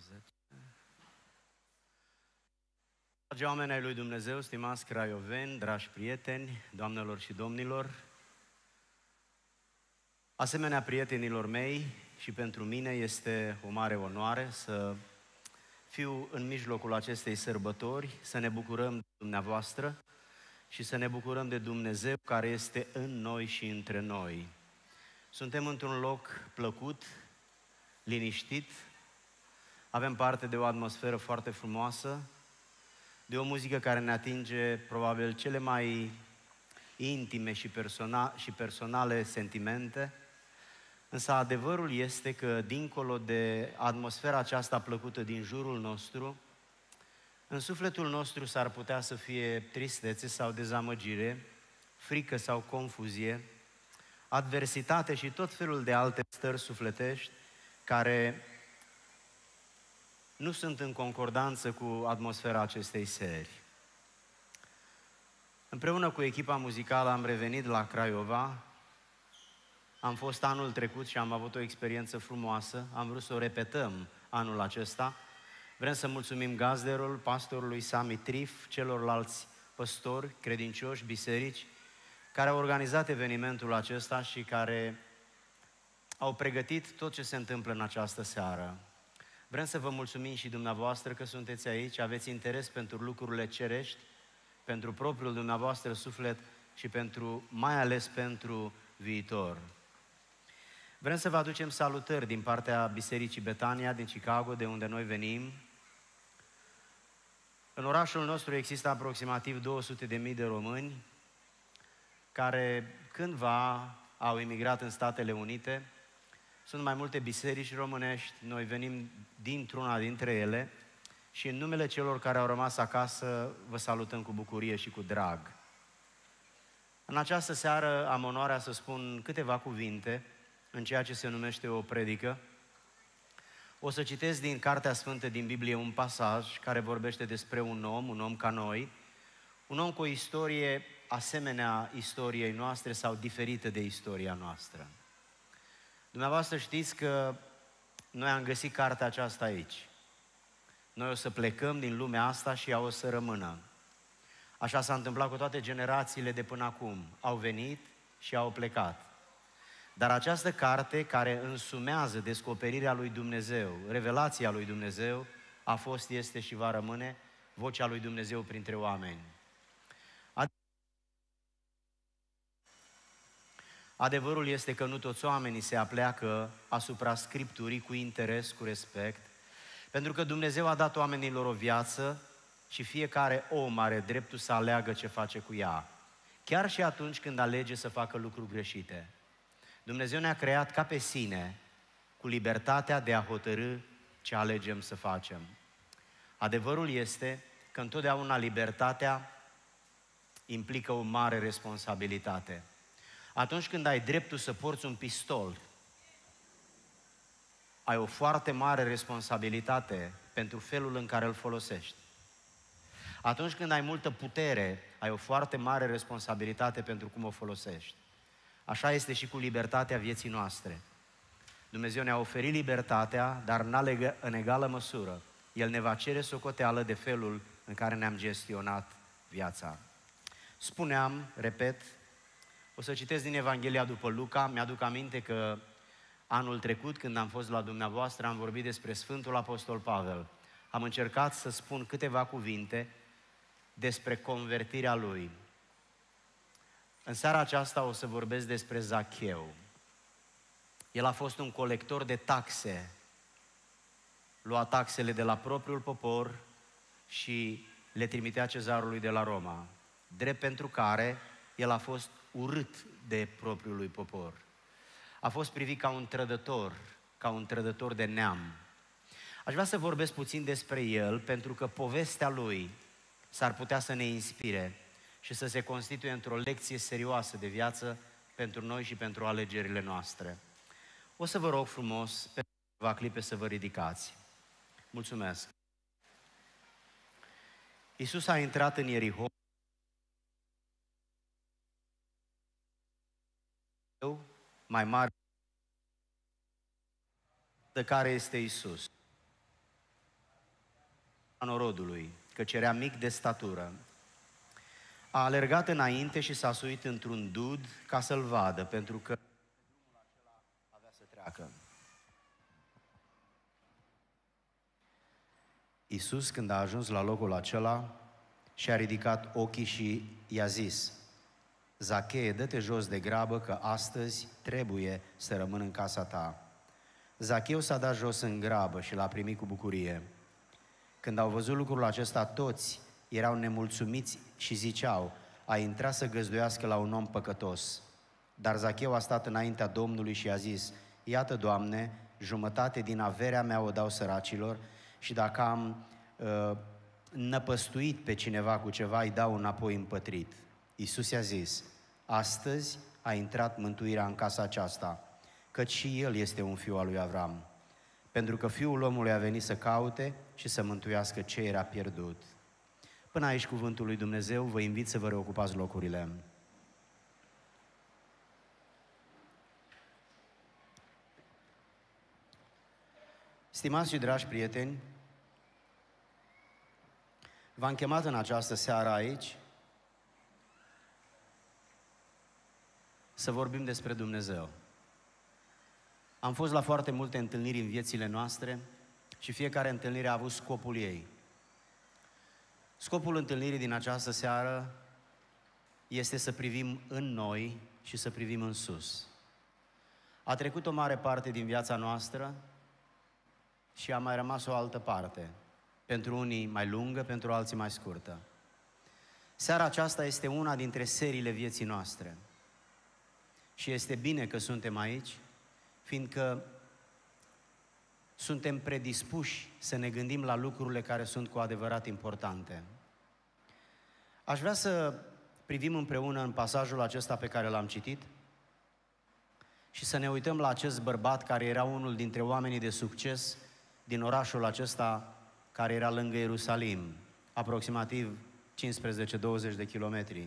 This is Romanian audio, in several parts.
Dragi oameni ai lui Dumnezeu, stimați craioveni, dragi prieteni, doamnelor și domnilor, asemenea prietenilor mei și pentru mine este o mare onoare să fiu în mijlocul acestei sărbători, să ne bucurăm de dumneavoastră și să ne bucurăm de Dumnezeu care este în noi și între noi. Suntem într-un loc plăcut, liniștit, avem parte de o atmosferă foarte frumoasă, de o muzică care ne atinge probabil cele mai intime și personale sentimente, însă adevărul este că dincolo de atmosfera aceasta plăcută din jurul nostru, în sufletul nostru s-ar putea să fie tristețe sau dezamăgire, frică sau confuzie, adversitate și tot felul de alte stări sufletești care nu sunt în concordanță cu atmosfera acestei seri. Împreună cu echipa muzicală am revenit la Craiova. Am fost anul trecut și am avut o experiență frumoasă. Am vrut să o repetăm anul acesta. Vrem să mulțumim gazderul, pastorului Sami Trif, celorlalți păstori, credincioși, biserici, care au organizat evenimentul acesta și care au pregătit tot ce se întâmplă în această seară. Vrem să vă mulțumim și dumneavoastră că sunteți aici, aveți interes pentru lucrurile cerești, pentru propriul dumneavoastră suflet și mai ales pentru viitor. Vrem să vă aducem salutări din partea Bisericii Betania din Chicago, de unde noi venim. În orașul nostru există aproximativ 200.000 de români care cândva au emigrat în Statele Unite. Sunt mai multe biserici românești, noi venim dintr-una dintre ele și în numele celor care au rămas acasă vă salutăm cu bucurie și cu drag. În această seară am onoarea să spun câteva cuvinte în ceea ce se numește o predică. O să citesc din Cartea Sfântă din Biblie un pasaj care vorbește despre un om ca noi, un om cu o istorie asemenea istoriei noastre sau diferită de istoria noastră. Dumneavoastră știți că noi am găsit cartea aceasta aici. Noi o să plecăm din lumea asta și ea o să rămână. Așa s-a întâmplat cu toate generațiile de până acum. Au venit și au plecat. Dar această carte care însumează descoperirea lui Dumnezeu, revelația lui Dumnezeu, a fost, este și va rămâne vocea lui Dumnezeu printre oameni. Adevărul este că nu toți oamenii se apleacă asupra Scripturii cu interes, cu respect, pentru că Dumnezeu a dat oamenilor o viață și fiecare om are dreptul să aleagă ce face cu ea, chiar și atunci când alege să facă lucruri greșite. Dumnezeu ne-a creat ca pe sine, cu libertatea de a hotărî ce alegem să facem. Adevărul este că întotdeauna libertatea implică o mare responsabilitate. Atunci când ai dreptul să porți un pistol, ai o foarte mare responsabilitate pentru felul în care îl folosești. Atunci când ai multă putere, ai o foarte mare responsabilitate pentru cum o folosești. Așa este și cu libertatea vieții noastre. Dumnezeu ne-a oferit libertatea, dar în egală măsură. El ne va cere socoteală de felul în care ne-am gestionat viața. Spuneam, repet, o să citesc din Evanghelia după Luca. Mi-aduc aminte că anul trecut, când am fost la dumneavoastră, am vorbit despre Sfântul Apostol Pavel. Am încercat să spun câteva cuvinte despre convertirea lui. În seara aceasta o să vorbesc despre Zacheu. El a fost un colector de taxe. Lua taxele de la propriul popor și le trimitea cezarului de la Roma. Drept pentru care el a fost urât de propriul lui popor. A fost privit ca un trădător de neam. Aș vrea să vorbesc puțin despre el, pentru că povestea lui s-ar putea să ne inspire și să se constituie într-o lecție serioasă de viață pentru noi și pentru alegerile noastre. O să vă rog frumos, pentru câteva clipe, să vă ridicați. Mulțumesc. Iisus a intrat în Ierihon. Mai mare de care este Iisus. norodului, căci era mic de statură. A alergat înainte și s-a suit într-un dud ca să-l vadă, pentru că drumul acela avea să treacă. Iisus, când a ajuns la locul acela, și-a ridicat ochii și i-a zis: Zacheie, dă-te jos de grabă, că astăzi trebuie să rămân în casa ta. Zacheu s-a dat jos în grabă și l-a primit cu bucurie. Când au văzut lucrul acesta, toți erau nemulțumiți și ziceau: a intrat să găzduiască la un om păcătos. Dar Zacheu a stat înaintea Domnului și a zis: Iată, Doamne, jumătate din averea mea o dau săracilor și dacă am năpăstuit pe cineva cu ceva, îi dau înapoi împătrit. Iisus i-a zis: astăzi a intrat mântuirea în casa aceasta, căci și el este un fiu al lui Avram, pentru că Fiul omului a venit să caute și să mântuiască ce era pierdut. Până aici cuvântul lui Dumnezeu, vă invit să vă reocupați locurile. Stimați și dragi prieteni, v-am chemat în această seară aici să vorbim despre Dumnezeu. Am fost la foarte multe întâlniri în viețile noastre și fiecare întâlnire a avut scopul ei. Scopul întâlnirii din această seară este să privim în noi și să privim în sus. A trecut o mare parte din viața noastră și a mai rămas o altă parte. Pentru unii mai lungă, pentru alții mai scurtă. Seara aceasta este una dintre seriile vieții noastre. Și este bine că suntem aici, fiindcă suntem predispuși să ne gândim la lucrurile care sunt cu adevărat importante. Aș vrea să privim împreună în pasajul acesta pe care l-am citit și să ne uităm la acest bărbat care era unul dintre oamenii de succes din orașul acesta care era lângă Ierusalim, aproximativ 15-20 de kilometri.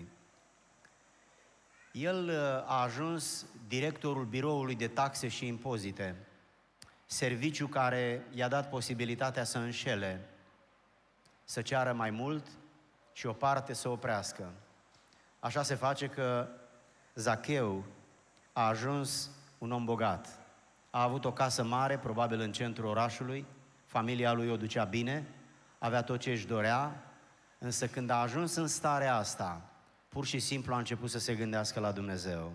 El a ajuns directorul biroului de taxe și impozite, serviciu care i-a dat posibilitatea să înșele, să ceară mai mult și o parte să oprească. Așa se face că Zacheu a ajuns un om bogat. A avut o casă mare, probabil în centrul orașului, familia lui o ducea bine, avea tot ce își dorea, însă când a ajuns în starea asta, pur și simplu a început să se gândească la Dumnezeu.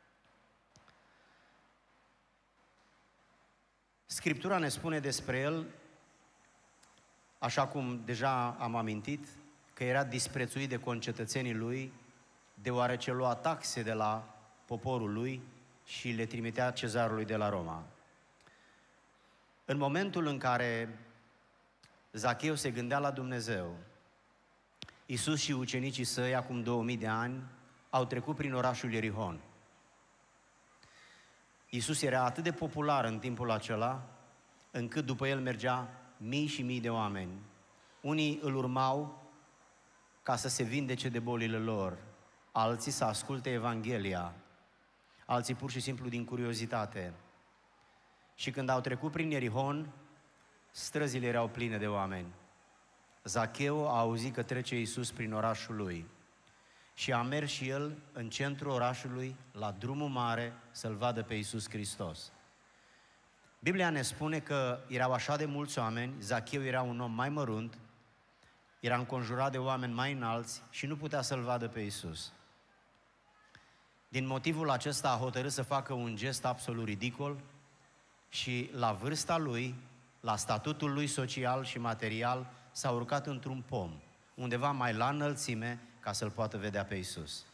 Scriptura ne spune despre el, așa cum deja am amintit, că era disprețuit de concetățenii lui, deoarece lua taxe de la poporul lui și le trimitea cezarului de la Roma. În momentul în care Zacheu se gândea la Dumnezeu, Iisus și ucenicii săi, acum 2000 de ani, au trecut prin orașul Ierihon. Iisus era atât de popular în timpul acela, încât după el mergea mii și mii de oameni. Unii îl urmau ca să se vindece de bolile lor, alții să asculte Evanghelia, alții pur și simplu din curiozitate. Și când au trecut prin Ierihon, străzile erau pline de oameni. Zacheu a auzit că trece Iisus prin orașul lui și a mers și el în centrul orașului, la drumul mare, să-L vadă pe Iisus Hristos. Biblia ne spune că erau așa de mulți oameni, Zacheu era un om mai mărunt, era înconjurat de oameni mai înalți și nu putea să-L vadă pe Iisus. Din motivul acesta a hotărât să facă un gest absolut ridicol și la vârsta lui, la statutul lui social și material, s-a urcat într-un pom, undeva mai la înălțime, ca să-L poată vedea pe Iisus.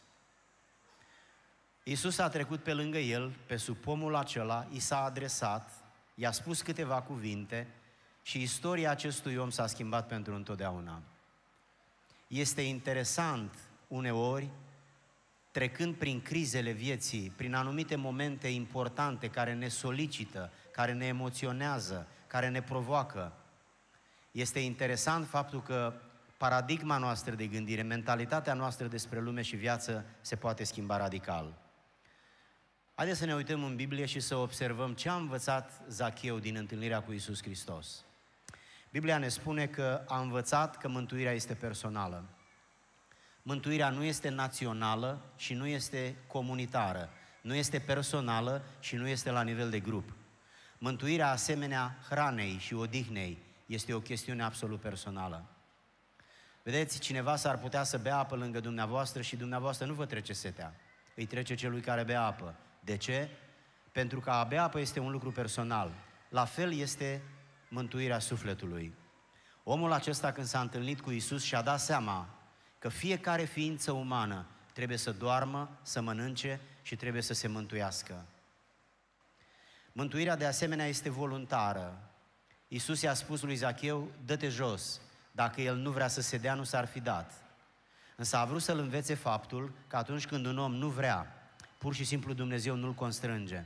Iisus a trecut pe lângă el, pe sub pomul acela, i s-a adresat, i-a spus câteva cuvinte și istoria acestui om s-a schimbat pentru întotdeauna. Este interesant, uneori, trecând prin crizele vieții, prin anumite momente importante care ne solicită, care ne emoționează, care ne provoacă, este interesant faptul că paradigma noastră de gândire, mentalitatea noastră despre lume și viață se poate schimba radical. Haideți să ne uităm în Biblie și să observăm ce a învățat Zacheu din întâlnirea cu Iisus Hristos. Biblia ne spune că a învățat că mântuirea este personală. Mântuirea nu este națională și nu este comunitară. Nu este personală și nu este la nivel de grup. Mântuirea, asemenea hranei și odihnei, este o chestiune absolut personală. Vedeți, cineva s-ar putea să bea apă lângă dumneavoastră și dumneavoastră nu vă trece setea. Îi trece celui care bea apă. De ce? Pentru că a bea apă este un lucru personal. La fel este mântuirea sufletului. Omul acesta, când s-a întâlnit cu Iisus, și-a dat seama că fiecare ființă umană trebuie să doarmă, să mănânce și trebuie să se mântuiască. Mântuirea, de asemenea, este voluntară. Iisus i-a spus lui Zacheu, dă-te jos. Dacă el nu vrea să se dea, nu s-ar fi dat. Însă a vrut să-l învețe faptul că atunci când un om nu vrea, pur și simplu Dumnezeu nu-l constrânge.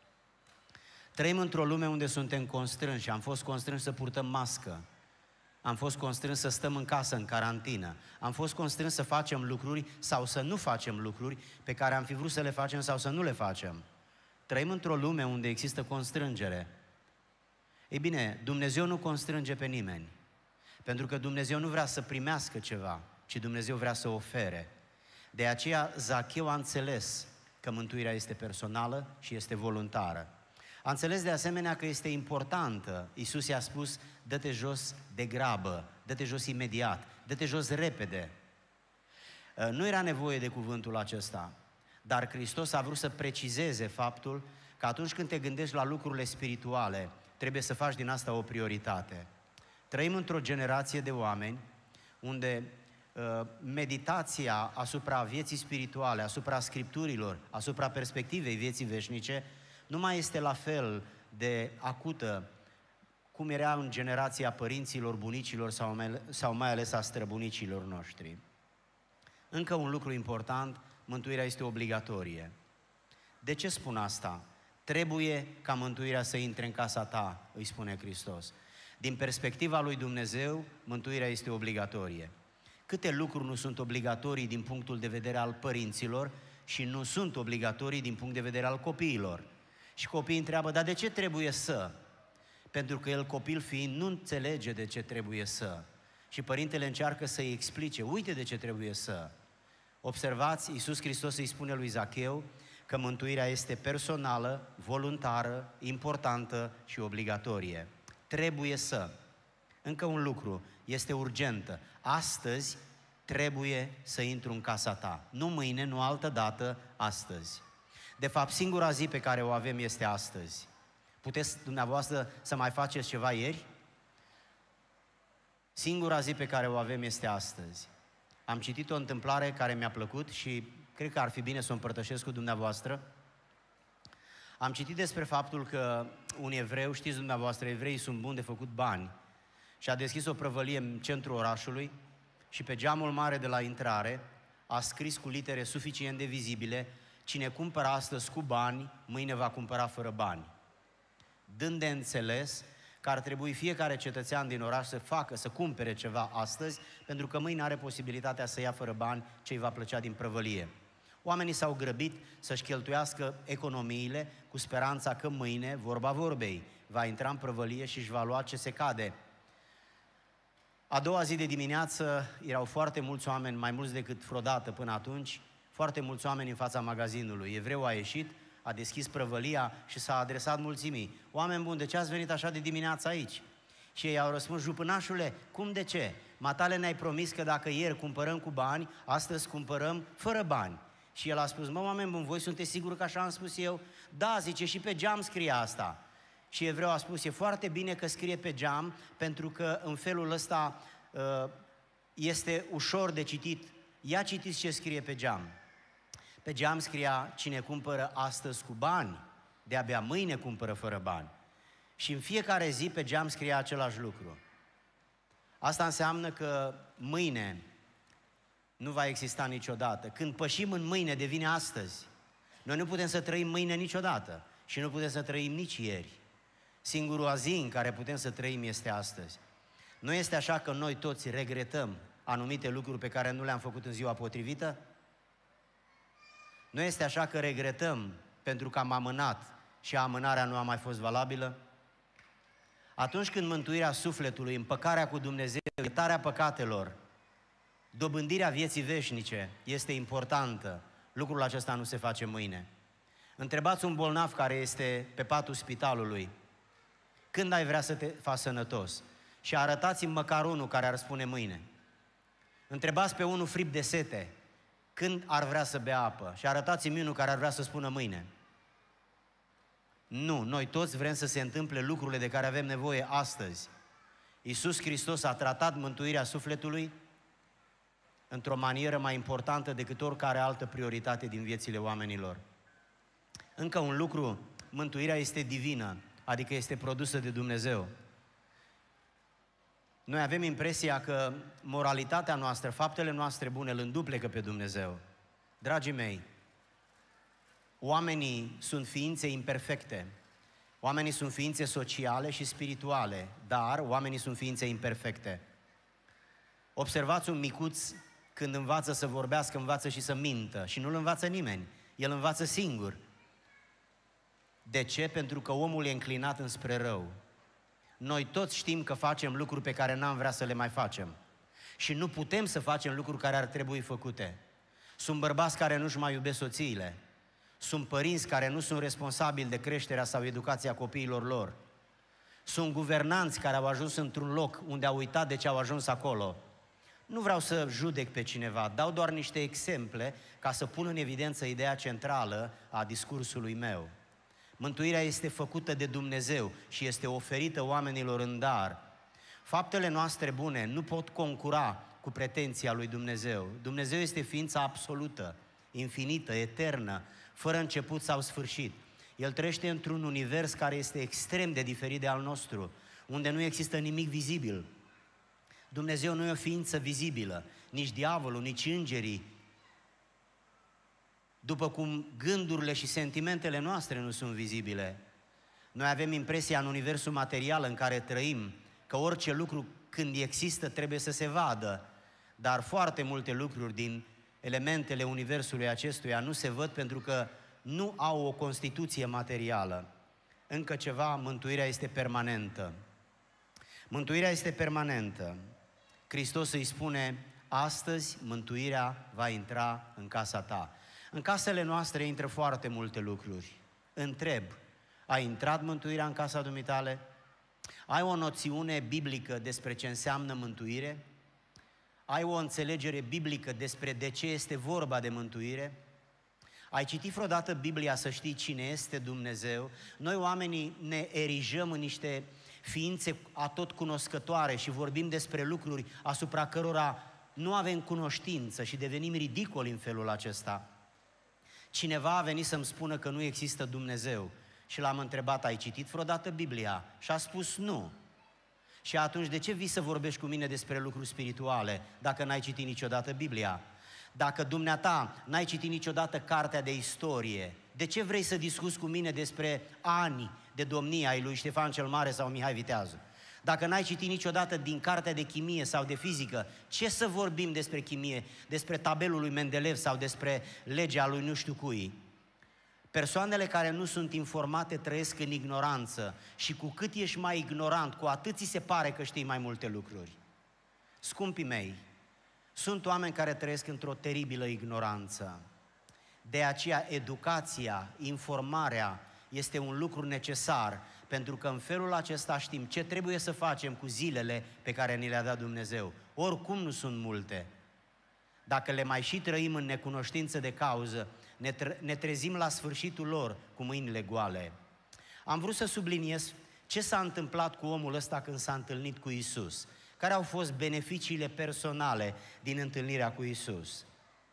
Trăim într-o lume unde suntem constrânși. Am fost constrânși să purtăm mască. Am fost constrânși să stăm în casă, în carantină. Am fost constrânși să facem lucruri sau să nu facem lucruri pe care am fi vrut să le facem sau să nu le facem. Trăim într-o lume unde există constrângere. Ei bine, Dumnezeu nu constrânge pe nimeni. Pentru că Dumnezeu nu vrea să primească ceva, ci Dumnezeu vrea să ofere. De aceea Zacheu a înțeles că mântuirea este personală și este voluntară. A înțeles de asemenea că este importantă. Iisus i-a spus, dă-te jos de grabă, dă-te jos imediat, dă-te jos repede. Nu era nevoie de cuvântul acesta, dar Hristos a vrut să precizeze faptul că atunci când te gândești la lucrurile spirituale, trebuie să faci din asta o prioritate. Trăim într-o generație de oameni unde meditația asupra vieții spirituale, asupra Scripturilor, asupra perspectivei vieții veșnice, nu mai este la fel de acută cum era în generația părinților, bunicilor sau mai ales a străbunicilor noștri. Încă un lucru important, mântuirea este obligatorie. De ce spun asta? Trebuie ca mântuirea să intre în casa ta, îi spune Hristos. Din perspectiva lui Dumnezeu, mântuirea este obligatorie. Câte lucruri nu sunt obligatorii din punctul de vedere al părinților și nu sunt obligatorii din punct de vedere al copiilor. Și copiii întreabă, dar de ce trebuie să? Pentru că el, copil fiind, nu înțelege de ce trebuie să. Și părintele încearcă să-i explice, uite de ce trebuie să. Observați, Iisus Hristos îi spune lui Zacheu că mântuirea este personală, voluntară, importantă și obligatorie. Trebuie să. Încă un lucru, este urgentă. Astăzi trebuie să intru în casa ta. Nu mâine, nu altă dată, astăzi. De fapt, singura zi pe care o avem este astăzi. Puteți dumneavoastră să mai faceți ceva ieri? Singura zi pe care o avem este astăzi. Am citit o întâmplare care mi-a plăcut și cred că ar fi bine să o împărtășesc cu dumneavoastră. Am citit despre faptul că un evreu, știți dumneavoastră, evreii sunt buni de făcut bani, și a deschis o prăvălie în centrul orașului și pe geamul mare de la intrare a scris cu litere suficient de vizibile, cine cumpără astăzi cu bani, mâine va cumpăra fără bani. Dând de înțeles că ar trebui fiecare cetățean din oraș să cumpere ceva astăzi, pentru că mâine are posibilitatea să ia fără bani ce îi va plăcea din prăvălie. Oamenii s-au grăbit să-și cheltuiască economiile cu speranța că mâine, vorba vorbei, va intra în prăvălie și își va lua ce se cade. A doua zi de dimineață erau foarte mulți oameni, mai mulți decât vreodată până atunci, foarte mulți oameni în fața magazinului. Evreul a ieșit, a deschis prăvălia și s-a adresat mulțimii. Oameni buni, de ce ați venit așa de dimineață aici? Și ei au răspuns, jupânașule, cum de ce? Matale ne-ai promis că dacă ieri cumpărăm cu bani, astăzi cumpărăm fără bani. Și el a spus, mă, oameni buni, voi sunteți siguri că așa am spus eu? Da, zice, și pe geam scrie asta. Și evreul a spus, e foarte bine că scrie pe geam, pentru că în felul ăsta este ușor de citit. Ia citiți ce scrie pe geam. Pe geam scria, cine cumpără astăzi cu bani, de-abia mâine cumpără fără bani. Și în fiecare zi pe geam scria același lucru. Asta înseamnă că mâine nu va exista niciodată. Când pășim în mâine, devine astăzi. Noi nu putem să trăim mâine niciodată și nu putem să trăim nici ieri. Singura zi în care putem să trăim este astăzi. Nu este așa că noi toți regretăm anumite lucruri pe care nu le-am făcut în ziua potrivită? Nu este așa că regretăm pentru că am amânat și amânarea nu a mai fost valabilă? Atunci când mântuirea sufletului, împăcarea cu Dumnezeu, iertarea păcatelor, dobândirea vieții veșnice este importantă, lucrul acesta nu se face mâine. Întrebați un bolnav care este pe patul spitalului, când ai vrea să te faci sănătos? Și arătați-mi măcar unul care ar spune mâine. Întrebați pe unul fript de sete, când ar vrea să bea apă? Și arătați-mi unul care ar vrea să spună mâine. Nu, noi toți vrem să se întâmple lucrurile de care avem nevoie astăzi. Iisus Hristos a tratat mântuirea sufletului într-o manieră mai importantă decât oricare altă prioritate din viețile oamenilor. Încă un lucru, mântuirea este divină, adică este produsă de Dumnezeu. Noi avem impresia că moralitatea noastră, faptele noastre bune îl înduplecă pe Dumnezeu. Dragii mei, oamenii sunt ființe imperfecte. Oamenii sunt ființe sociale și spirituale, dar oamenii sunt ființe imperfecte. Observați un micuț când învață să vorbească, învață și să mintă și nu-l învață nimeni. El învață singur. De ce? Pentru că omul e înclinat înspre rău. Noi toți știm că facem lucruri pe care n-am vrea să le mai facem. Și nu putem să facem lucruri care ar trebui făcute. Sunt bărbați care nu-și mai iubesc soțiile. Sunt părinți care nu sunt responsabili de creșterea sau educația copiilor lor. Sunt guvernanți care au ajuns într-un loc unde au uitat de ce au ajuns acolo. Nu vreau să judec pe cineva, dau doar niște exemple ca să pun în evidență ideea centrală a discursului meu. Mântuirea este făcută de Dumnezeu și este oferită oamenilor în dar. Faptele noastre bune nu pot concura cu pretenția lui Dumnezeu. Dumnezeu este ființa absolută, infinită, eternă, fără început sau sfârșit. El trăiește într-un univers care este extrem de diferit de al nostru, unde nu există nimic vizibil. Dumnezeu nu e o ființă vizibilă, nici diavolul, nici îngerii, după cum gândurile și sentimentele noastre nu sunt vizibile. Noi avem impresia în universul material în care trăim că orice lucru când există trebuie să se vadă, dar foarte multe lucruri din elementele universului acestuia nu se văd pentru că nu au o constituție materială. Încă ceva, mântuirea este permanentă. Mântuirea este permanentă. Hristos îi spune, astăzi mântuirea va intra în casa ta. În casele noastre intră foarte multe lucruri. Întreb, a intrat mântuirea în casa dumitale? Ai o noțiune biblică despre ce înseamnă mântuire? Ai o înțelegere biblică despre de ce este vorba de mântuire? Ai citit vreodată Biblia să știi cine este Dumnezeu? Noi oamenii ne erijăm în niște ființe atotcunoscătoare și vorbim despre lucruri asupra cărora nu avem cunoștință și devenim ridicoli în felul acesta. Cineva a venit să-mi spună că nu există Dumnezeu și l-am întrebat, ai citit vreodată Biblia? Și a spus nu. Și atunci de ce vii să vorbești cu mine despre lucruri spirituale dacă n-ai citit niciodată Biblia? Dacă dumneata n-ai citit niciodată cartea de istorie, de ce vrei să discuți cu mine despre ani de domnie ai lui Ștefan cel Mare sau Mihai Viteazu? Dacă n-ai citit niciodată din cartea de chimie sau de fizică, ce să vorbim despre chimie, despre tabelul lui Mendeleev sau despre legea lui nu știu cui? Persoanele care nu sunt informate trăiesc în ignoranță și cu cât ești mai ignorant, cu atât ți se pare că știi mai multe lucruri. Scumpii mei, sunt oameni care trăiesc într-o teribilă ignoranță. De aceea educația, informarea este un lucru necesar, pentru că în felul acesta știm ce trebuie să facem cu zilele pe care ni le-a dat Dumnezeu. Oricum nu sunt multe. Dacă le mai și trăim în necunoștință de cauză, ne trezim la sfârșitul lor cu mâinile goale. Am vrut să subliniez ce s-a întâmplat cu omul ăsta când s-a întâlnit cu Iisus. Care au fost beneficiile personale din întâlnirea cu Iisus?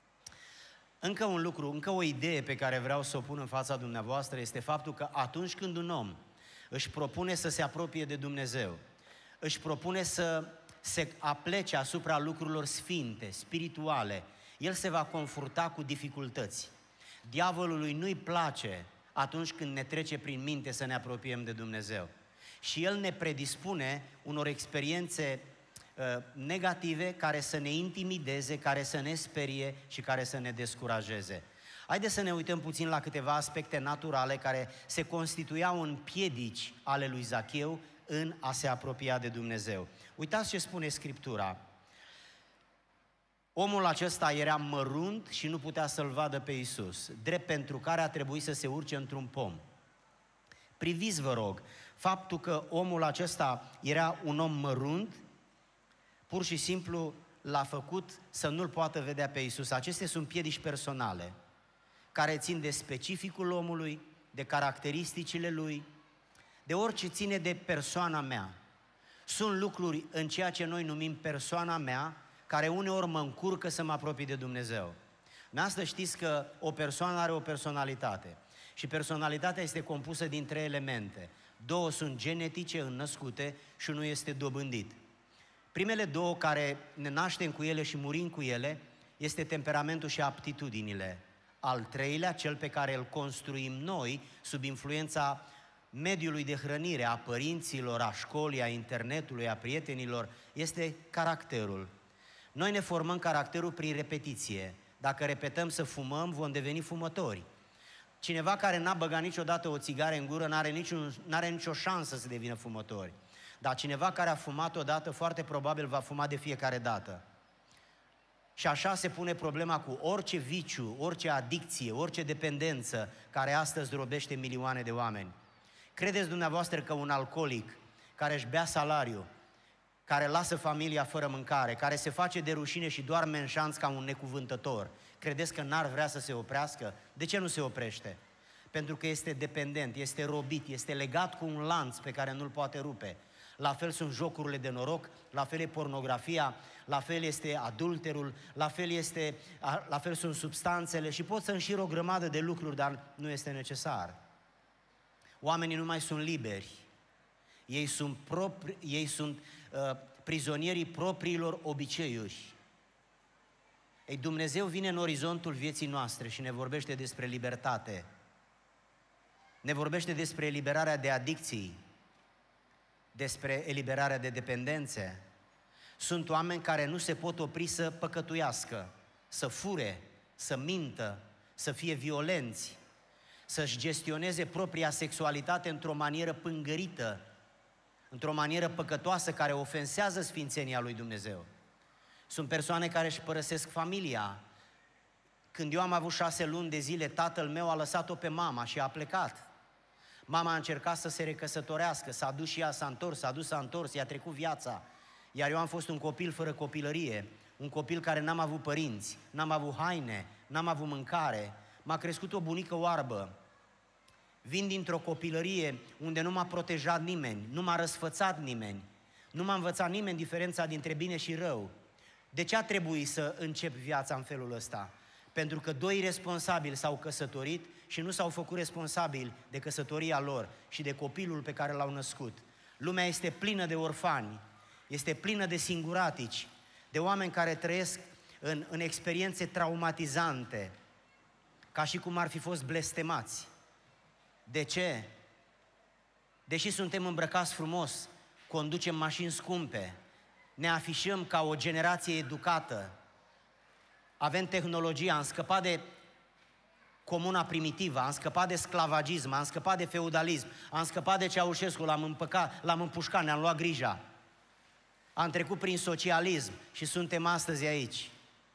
Încă un lucru, încă o idee pe care vreau să o pun în fața dumneavoastră este faptul că atunci când un om își propune să se apropie de Dumnezeu, își propune să se aplece asupra lucrurilor sfinte, spirituale, el se va confrunta cu dificultăți. Diavolului nu-i place atunci când ne trece prin minte să ne apropiem de Dumnezeu. Și el ne predispune unor experiențe negative care să ne intimideze, care să ne sperie și care să ne descurajeze. Haideți să ne uităm puțin la câteva aspecte naturale care se constituiau în piedici ale lui Zacheu în a se apropia de Dumnezeu. Uitați ce spune Scriptura. Omul acesta era mărunt și nu putea să-L vadă pe Iisus, drept pentru care a trebuit să se urce într-un pom. Priviți, vă rog, faptul că omul acesta era un om mărunt, pur și simplu l-a făcut să nu-L poată vedea pe Iisus. Acestea sunt piedici personale, care țin de specificul omului, de caracteristicile lui, de orice ține de persoana mea. Sunt lucruri în ceea ce noi numim persoana mea, care uneori mă încurcă să mă apropii de Dumnezeu. Dumneavoastră știți că o persoană are o personalitate și personalitatea este compusă din 3 elemente. 2 sunt genetice, înnăscute, și 1 este dobândit. Primele 2 care ne naștem cu ele și murim cu ele este temperamentul și aptitudinile. Al 3-lea, cel pe care îl construim noi sub influența mediului de hrănire, a părinților, a școlii, a internetului, a prietenilor, este caracterul. Noi ne formăm caracterul prin repetiție. Dacă repetăm să fumăm, vom deveni fumători. Cineva care n-a băgat niciodată o țigară în gură n-are nicio șansă să devină fumători. Dar cineva care a fumat odată, foarte probabil va fuma de fiecare dată. Și așa se pune problema cu orice viciu, orice adicție, orice dependență care astăzi robește milioane de oameni. Credeți dumneavoastră că un alcoolic care își bea salariu, care lasă familia fără mâncare, care se face de rușine și doarme în șanț ca un necuvântător, credeți că n-ar vrea să se oprească? De ce nu se oprește? Pentru că este dependent, este robit, este legat cu un lanț pe care nu-l poate rupe. La fel sunt jocurile de noroc, la fel e pornografia, la fel este adulterul, la fel sunt substanțele și pot să înșir o grămadă de lucruri, dar nu este necesar. Oamenii nu mai sunt liberi. Ei sunt prizonierii propriilor obiceiuri. Ei, Dumnezeu vine în orizontul vieții noastre și ne vorbește despre libertate. Ne vorbește despre eliberarea de adicții, despre eliberarea de dependențe. Sunt oameni care nu se pot opri să păcătuiască, să fure, să mintă, să fie violenți, să-și gestioneze propria sexualitate într-o manieră pângărită, într-o manieră păcătoasă care ofensează sfințenia lui Dumnezeu. Sunt persoane care își părăsesc familia. Când eu am avut 6 luni de zile, tatăl meu a lăsat-o pe mama și a plecat. Mama a încercat să se recăsătorească, s-a dus și ea, s-a întors, i-a trecut viața. Iar eu am fost un copil fără copilărie, un copil care n-am avut părinți, n-am avut haine, n-am avut mâncare. M-a crescut o bunică oarbă. Vin dintr-o copilărie unde nu m-a protejat nimeni, nu m-a răsfățat nimeni, nu m-a învățat nimeni diferența dintre bine și rău. De ce a trebuit să încep viața în felul ăsta? Pentru că 2 responsabili s-au căsătorit și nu s-au făcut responsabili de căsătoria lor și de copilul pe care l-au născut. Lumea este plină de orfani, este plină de singuratici, de oameni care trăiesc în experiențe traumatizante, ca și cum ar fi fost blestemați. De ce? Deși suntem îmbrăcați frumos, conducem mașini scumpe, ne afișăm ca o generație educată, avem tehnologie, am scăpat de comuna primitivă, am scăpat de sclavagism, am scăpat de feudalism, am scăpat de Ceaușescu, l-am împușcat, ne-am luat grija. Am trecut prin socialism și suntem astăzi aici.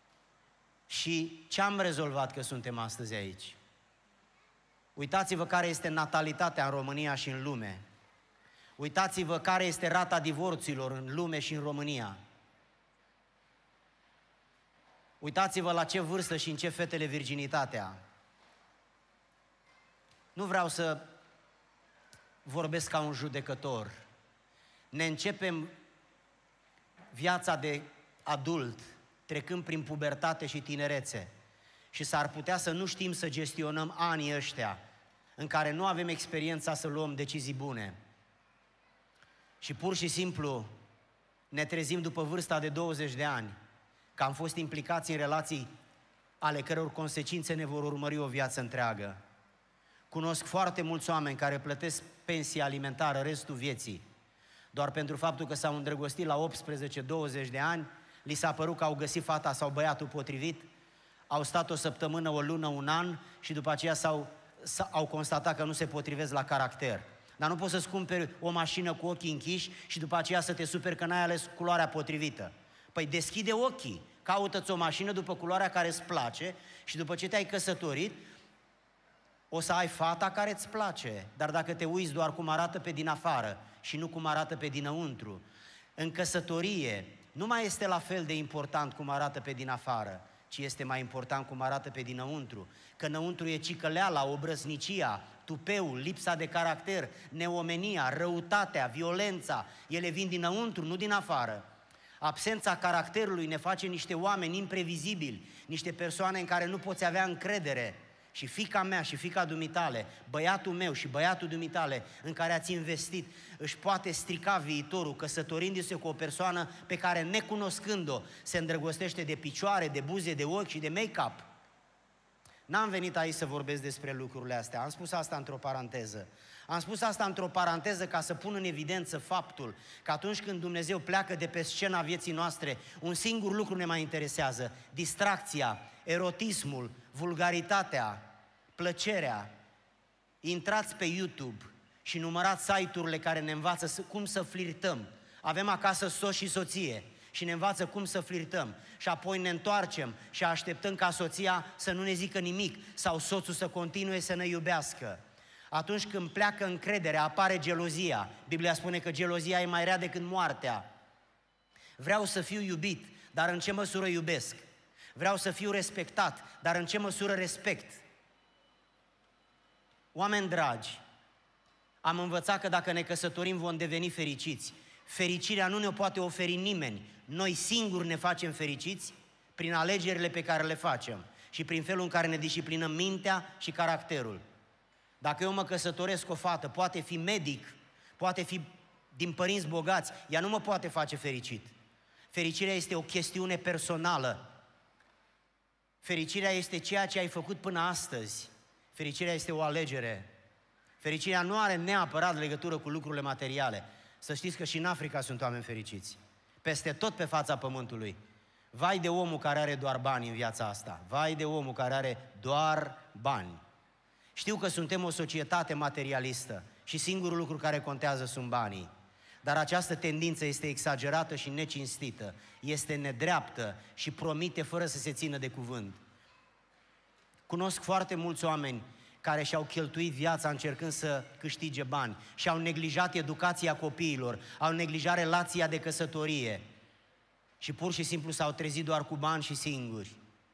Și ce am rezolvat că suntem astăzi aici? Uitați-vă care este natalitatea în România și în lume. Uitați-vă care este rata divorților în lume și în România. Uitați-vă la ce vârstă și în ce fetele virginitatea. Nu vreau să vorbesc ca un judecător. Ne începem viața de adult, trecând prin pubertate și tinerețe. Și s-ar putea să nu știm să gestionăm anii ăștia în care nu avem experiența să luăm decizii bune. Și pur și simplu ne trezim după vârsta de 20 de ani că am fost implicați în relații ale căror consecințe ne vor urmări o viață întreagă. Cunosc foarte mulți oameni care plătesc pensie alimentară restul vieții, doar pentru faptul că s-au îndrăgostit la 18-20 de ani, li s-a părut că au găsit fata sau băiatul potrivit, au stat o săptămână, o lună, un an și după aceea au constatat că nu se potrivesc la caracter. Dar nu poți să-ți cumperi o mașină cu ochii închiși și după aceea să te superi că n-ai ales culoarea potrivită. Păi deschide ochii, caută-ți o mașină după culoarea care îți place și după ce te-ai căsătorit, o să ai fata care îți place. Dar dacă te uiți doar cum arată pe din afară și nu cum arată pe dinăuntru, în căsătorie nu mai este la fel de important cum arată pe din afară, ci este mai important cum arată pe dinăuntru. Că înăuntru e cicăleala, obrăznicia, tupeul, lipsa de caracter, neomenia, răutatea, violența. Ele vin dinăuntru, nu din afară. Absența caracterului ne face niște oameni imprevizibili, niște persoane în care nu poți avea încredere. Și fiica mea și fiica dumitale, băiatul meu și băiatul dumitale în care ați investit, își poate strica viitorul căsătorindu-se cu o persoană pe care, necunoscând-o, se îndrăgostește de picioare, de buze, de ochi și de make-up. N-am venit aici să vorbesc despre lucrurile astea, am spus asta într-o paranteză. Am spus asta într-o paranteză ca să pun în evidență faptul că atunci când Dumnezeu pleacă de pe scena vieții noastre, un singur lucru ne mai interesează: distracția, erotismul, vulgaritatea, plăcerea. Intrați pe YouTube și numărați site-urile care ne învață cum să flirtăm. Avem acasă soț și soție și ne învață cum să flirtăm. Și apoi ne întoarcem și așteptăm ca soția să nu ne zică nimic sau soțul să continue să ne iubească. Atunci când pleacă încrederea, apare gelozia. Biblia spune că gelozia e mai rea decât moartea. Vreau să fiu iubit, dar în ce măsură iubesc? Vreau să fiu respectat, dar în ce măsură respect? Oameni dragi, am învățat că dacă ne căsătorim vom deveni fericiți. Fericirea nu ne-o poate oferi nimeni. Noi singuri ne facem fericiți prin alegerile pe care le facem și prin felul în care ne disciplinăm mintea și caracterul. Dacă eu mă căsătoresc cu o fată, poate fi medic, poate fi din părinți bogați, ea nu mă poate face fericit. Fericirea este o chestiune personală. Fericirea este ceea ce ai făcut până astăzi. Fericirea este o alegere. Fericirea nu are neapărat legătură cu lucrurile materiale. Să știți că și în Africa sunt oameni fericiți. Peste tot pe fața pământului. Vai de omul care are doar bani în viața asta. Vai de omul care are doar bani. Știu că suntem o societate materialistă și singurul lucru care contează sunt banii. Dar această tendință este exagerată și necinstită, este nedreaptă și promite fără să se țină de cuvânt. Cunosc foarte mulți oameni care și-au cheltuit viața încercând să câștige bani și au neglijat educația copiilor, au neglijat relația de căsătorie și pur și simplu s-au trezit doar cu bani și singuri.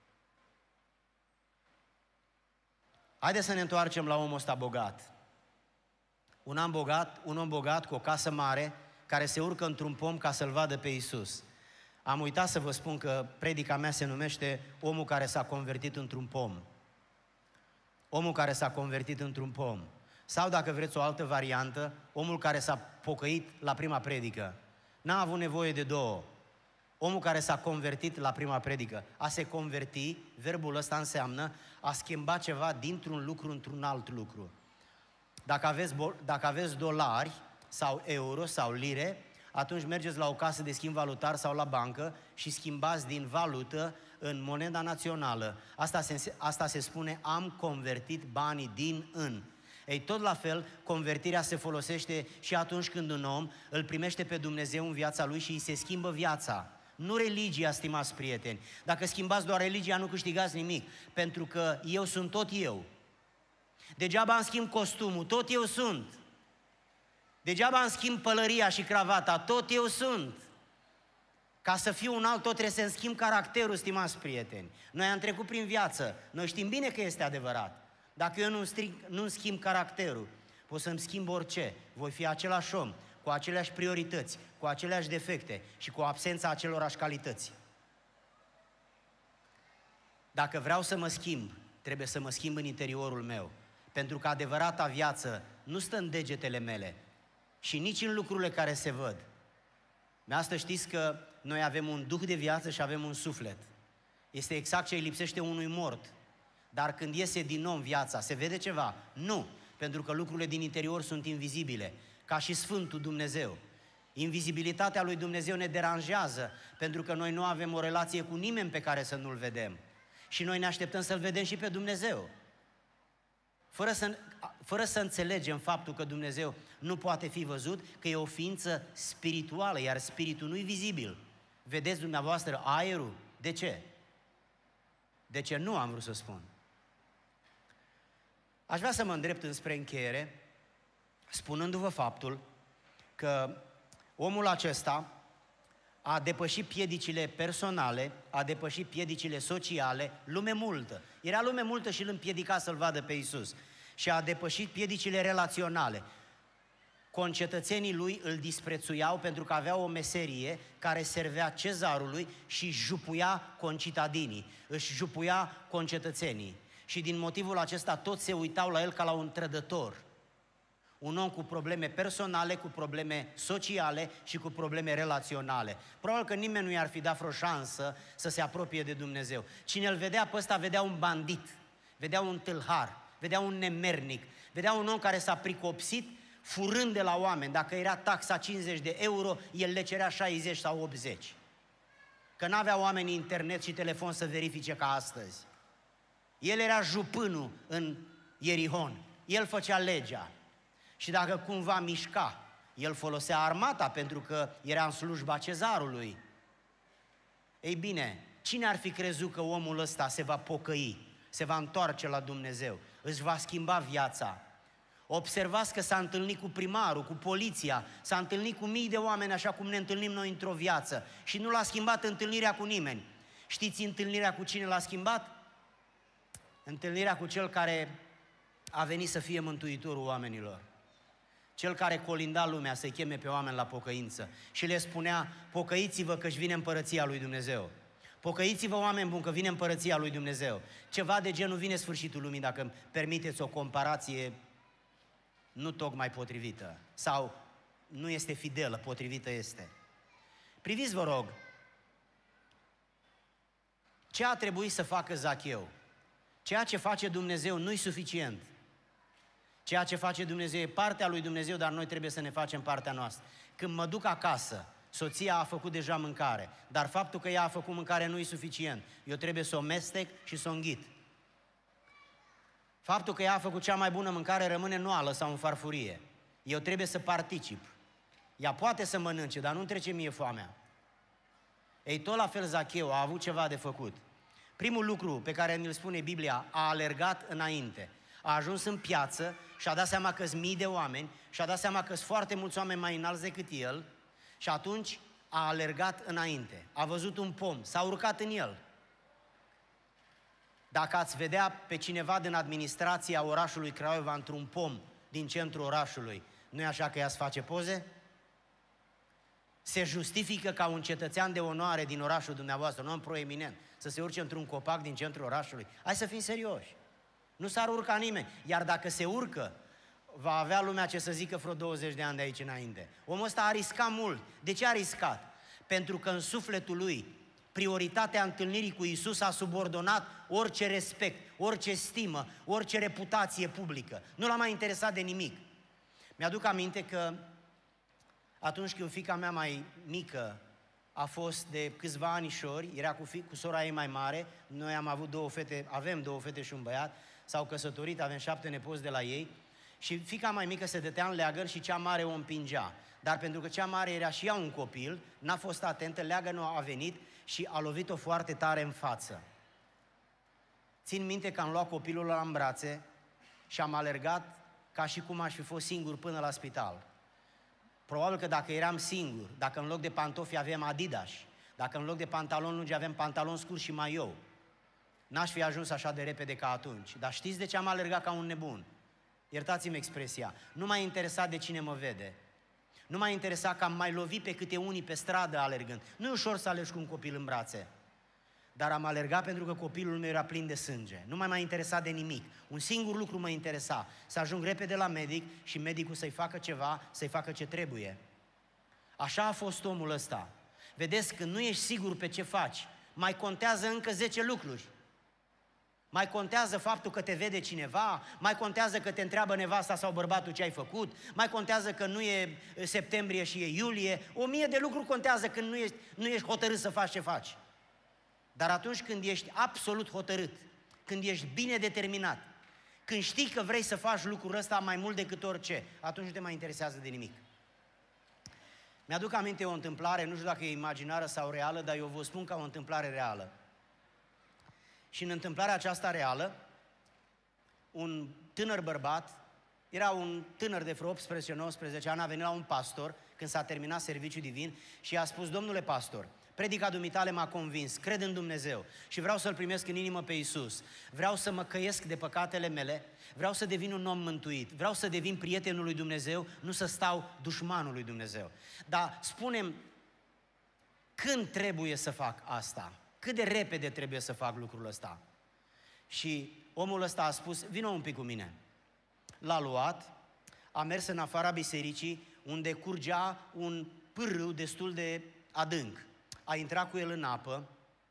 Haideți să ne întoarcem la omul ăsta bogat. Un om bogat cu o casă mare care se urcă într-un pom ca să-L vadă pe Iisus. Am uitat să vă spun că predica mea se numește Omul care s-a convertit într-un pom. Omul care s-a convertit într-un pom. Sau, dacă vreți o altă variantă, omul care s-a pocăit la prima predică. N-a avut nevoie de două. Omul care s-a convertit la prima predică. A se converti, verbul ăsta înseamnă a schimba ceva dintr-un lucru într-un alt lucru. Dacă aveți dolari sau euro sau lire, atunci mergeți la o casă de schimb valutar sau la bancă și schimbați din valută în moneda națională. Asta se spune am convertit banii din în. Ei, tot la fel, convertirea se folosește și atunci când un om îl primește pe Dumnezeu în viața lui și îi se schimbă viața. Nu religia, stimați prieteni. Dacă schimbați doar religia, nu câștigați nimic, pentru că eu sunt tot eu. Degeaba îmi schimb costumul, tot eu sunt. Degeaba îmi schimb pălăria și cravata, tot eu sunt. Ca să fiu un alt, tot trebuie să-mi schimb caracterul, stimați prieteni. Noi am trecut prin viață, noi știm bine că este adevărat. Dacă eu nu-mi schimb caracterul, pot să-mi schimb orice. Voi fi același om, cu aceleași priorități, cu aceleași defecte și cu absența acelorași calități. Dacă vreau să mă schimb, trebuie să mă schimb în interiorul meu. Pentru că adevărata viață nu stă în degetele mele și nici în lucrurile care se văd. Astăzi știți că noi avem un duh de viață și avem un suflet. Este exact ce îi lipsește unui mort. Dar când iese din om viața, se vede ceva? Nu, pentru că lucrurile din interior sunt invizibile, ca și Sfântul Dumnezeu. Invizibilitatea lui Dumnezeu ne deranjează, pentru că noi nu avem o relație cu nimeni pe care să nu-L vedem. Și noi ne așteptăm să-L vedem și pe Dumnezeu. fără să înțelegem faptul că Dumnezeu nu poate fi văzut, că e o ființă spirituală, iar spiritul nu-i vizibil. Vedeți dumneavoastră aerul? De ce? De ce nu am vrut să spun? Aș vrea să mă îndrept înspre încheiere, spunându-vă faptul că omul acesta a depășit piedicile personale, a depășit piedicile sociale, lume multă. Era lume multă și îl împiedica să-L vadă pe Iisus. Și a depășit piedicile relaționale. Concetățenii lui îl disprețuiau pentru că avea o meserie care servea cezarului și jupuia concitadinii, își jupuia concetățenii. Și din motivul acesta toți se uitau la el ca la un trădător. Un om cu probleme personale, cu probleme sociale și cu probleme relaționale. Probabil că nimeni nu i-ar fi dat vreo șansă să se apropie de Dumnezeu. Cine îl vedea pe ăsta vedea un bandit, vedea un tâlhar, vedea un nemernic, vedea un om care s-a pricopsit furând de la oameni. Dacă era taxa 50 de euro, el le cerea 60 sau 80. Că n-avea oamenii internet și telefon să verifice ca astăzi. El era jupânul în Ierihon. El făcea legea. Și dacă cumva mișca, el folosea armata pentru că era în slujba cezarului. Ei bine, cine ar fi crezut că omul ăsta se va pocăi, se va întoarce la Dumnezeu, își va schimba viața? Observați că s-a întâlnit cu primarul, cu poliția, s-a întâlnit cu mii de oameni așa cum ne întâlnim noi într-o viață și nu l-a schimbat întâlnirea cu nimeni. Știți întâlnirea cu cine l-a schimbat? Întâlnirea cu cel care a venit să fie mântuitorul oamenilor. Cel care colinda lumea să-i cheme pe oameni la pocăință și le spunea: pocăiți-vă că-și vine împărăția lui Dumnezeu. Pocăiți-vă, oameni buni, că vine împărăția lui Dumnezeu. Ceva de genul vine sfârșitul lumii, dacă îmi permiteți o comparație nu tocmai potrivită sau nu este fidelă, potrivită este. Priviți, vă rog, ce a trebuit să facă Zacheu. Ceea ce face Dumnezeu nu-i suficient. Ceea ce face Dumnezeu e partea lui Dumnezeu, dar noi trebuie să ne facem partea noastră. Când mă duc acasă, soția a făcut deja mâncare, dar faptul că ea a făcut mâncare nu e suficient. Eu trebuie să o mestec și să o înghit. Faptul că ea a făcut cea mai bună mâncare rămâne în oală sau în farfurie. Eu trebuie să particip. Ea poate să mănânce, dar nu-mi trece mie foamea. Ei, tot la fel Zacheu a avut ceva de făcut. Primul lucru pe care ne-l spune Biblia, a alergat înainte. A ajuns în piață și a dat seama că sunt mii de oameni și a dat seama că sunt foarte mulți oameni mai înalți decât el și atunci a alergat înainte. A văzut un pom, s-a urcat în el. Dacă ați vedea pe cineva din administrația orașului Craiova într-un pom din centrul orașului, nu e așa că ea îți face poze? Se justifică ca un cetățean de onoare din orașul dumneavoastră, un om proeminent, să se urce într-un copac din centrul orașului? Hai să fim serioși. Nu s-ar urca nimeni. Iar dacă se urcă, va avea lumea ce să zică vreo 20 de ani de aici înainte. Omul ăsta a riscat mult. De ce a riscat? Pentru că în sufletul lui prioritatea întâlnirii cu Iisus a subordonat orice respect, orice stimă, orice reputație publică. Nu l-a mai interesat de nimic. Mi-aduc aminte că atunci când fiica mea mai mică a fost de câțiva anișori, era cu sora ei mai mare, noi avem două fete și un băiat, s-au căsătorit, avem 7 nepoți de la ei și fiica mai mică se dătea în leagăn și cea mare o împingea. Dar pentru că cea mare era și ea un copil, n-a fost atentă, leagănul a venit și a lovit-o foarte tare în față. Țin minte că am luat copilul ăla în brațe și am alergat ca și cum aș fi fost singur până la spital. Probabil că dacă eram singur, dacă în loc de pantofi avem Adidas, dacă în loc de pantaloni lungi avem pantaloni scurți și maiou, n-aș fi ajuns așa de repede ca atunci. Dar știți de ce am alergat ca un nebun? Iertați-mi expresia. Nu m-a interesat de cine mă vede. Nu m-a interesat că am mai lovit pe câte unii pe stradă alergând. Nu e ușor să alergi cu un copil în brațe. Dar am alergat pentru că copilul meu era plin de sânge. Nu m-a interesat de nimic. Un singur lucru mă interesa. Să ajung repede la medic și medicul să-i facă ceva, să-i facă ce trebuie. Așa a fost omul ăsta. Vedeți, când nu ești sigur pe ce faci, mai contează încă 10 lucruri. Mai contează faptul că te vede cineva, mai contează că te întreabă nevasta sau bărbatul ce ai făcut, mai contează că nu e septembrie și e iulie, 1000 de lucruri contează când nu ești hotărât să faci ce faci. Dar atunci când ești absolut hotărât, când ești bine determinat, când știi că vrei să faci lucrul ăsta mai mult decât orice, atunci nu te mai interesează de nimic. Mi-aduc aminte o întâmplare, nu știu dacă e imaginară sau reală, dar eu vă spun ca o întâmplare reală. Și în întâmplarea aceasta reală, un tânăr bărbat, era un tânăr de vreo 18-19 ani, a venit la un pastor când s-a terminat serviciul divin și i-a spus: domnule pastor, predica dumitale m-a convins, cred în Dumnezeu și vreau să-L primesc în inimă pe Iisus. Vreau să mă căiesc de păcatele mele, vreau să devin un om mântuit, vreau să devin prietenul lui Dumnezeu, nu să stau dușmanul lui Dumnezeu. Dar spune-mi, când trebuie să fac asta? Cât de repede trebuie să fac lucrul ăsta? Și omul ăsta a spus: vină un pic cu mine. L-a luat, a mers în afara bisericii, unde curgea un pârâu destul de adânc. A intrat cu el în apă,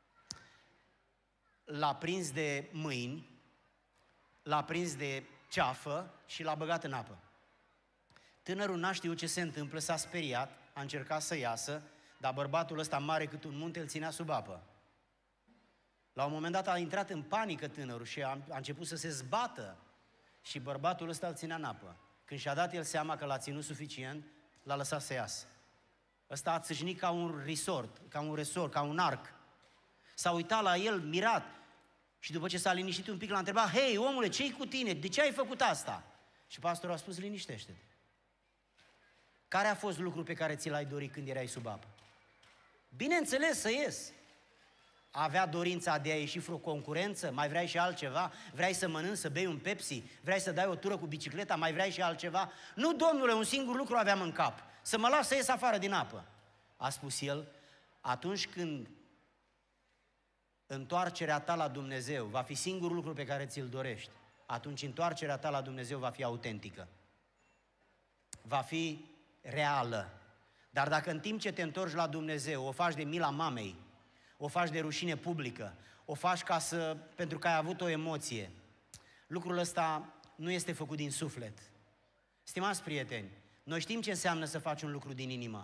l-a prins de mâini, l-a prins de ceafă și l-a băgat în apă. Tânărul n-a știut ce se întâmplă, s-a speriat, a încercat să iasă, dar bărbatul ăsta mare cât un munte îl ținea sub apă. La un moment dat a intrat în panică tânărul și a început să se zbată și bărbatul ăsta îl ținea în apă. Când și-a dat el seama că l-a ținut suficient, l-a lăsat să iasă. Ăsta a țâșnit ca un resort, ca un arc. S-a uitat la el mirat și după ce s-a liniștit un pic l-a întrebat: hei, omule, ce-i cu tine? De ce ai făcut asta? Și pastorul a spus: liniștește-te. Care a fost lucrul pe care ți l-ai dorit când erai sub apă? Bineînțeles, să ies. Avea dorința de a ieși vreo concurență? Mai vrei și altceva? Vrei să mănânci, să bei un Pepsi? Vrei să dai o tură cu bicicleta? Mai vrei și altceva? Nu, domnule, un singur lucru aveam în cap: să mă las să ies afară din apă. A spus el: atunci când întoarcerea ta la Dumnezeu va fi singurul lucru pe care ți-l dorești, atunci întoarcerea ta la Dumnezeu va fi autentică. Va fi reală. Dar dacă în timp ce te întorci la Dumnezeu o faci de mila mamei, o faci de rușine publică, o faci pentru că ai avut o emoție, lucrul ăsta nu este făcut din suflet. Stimați prieteni, noi știm ce înseamnă să faci un lucru din inimă.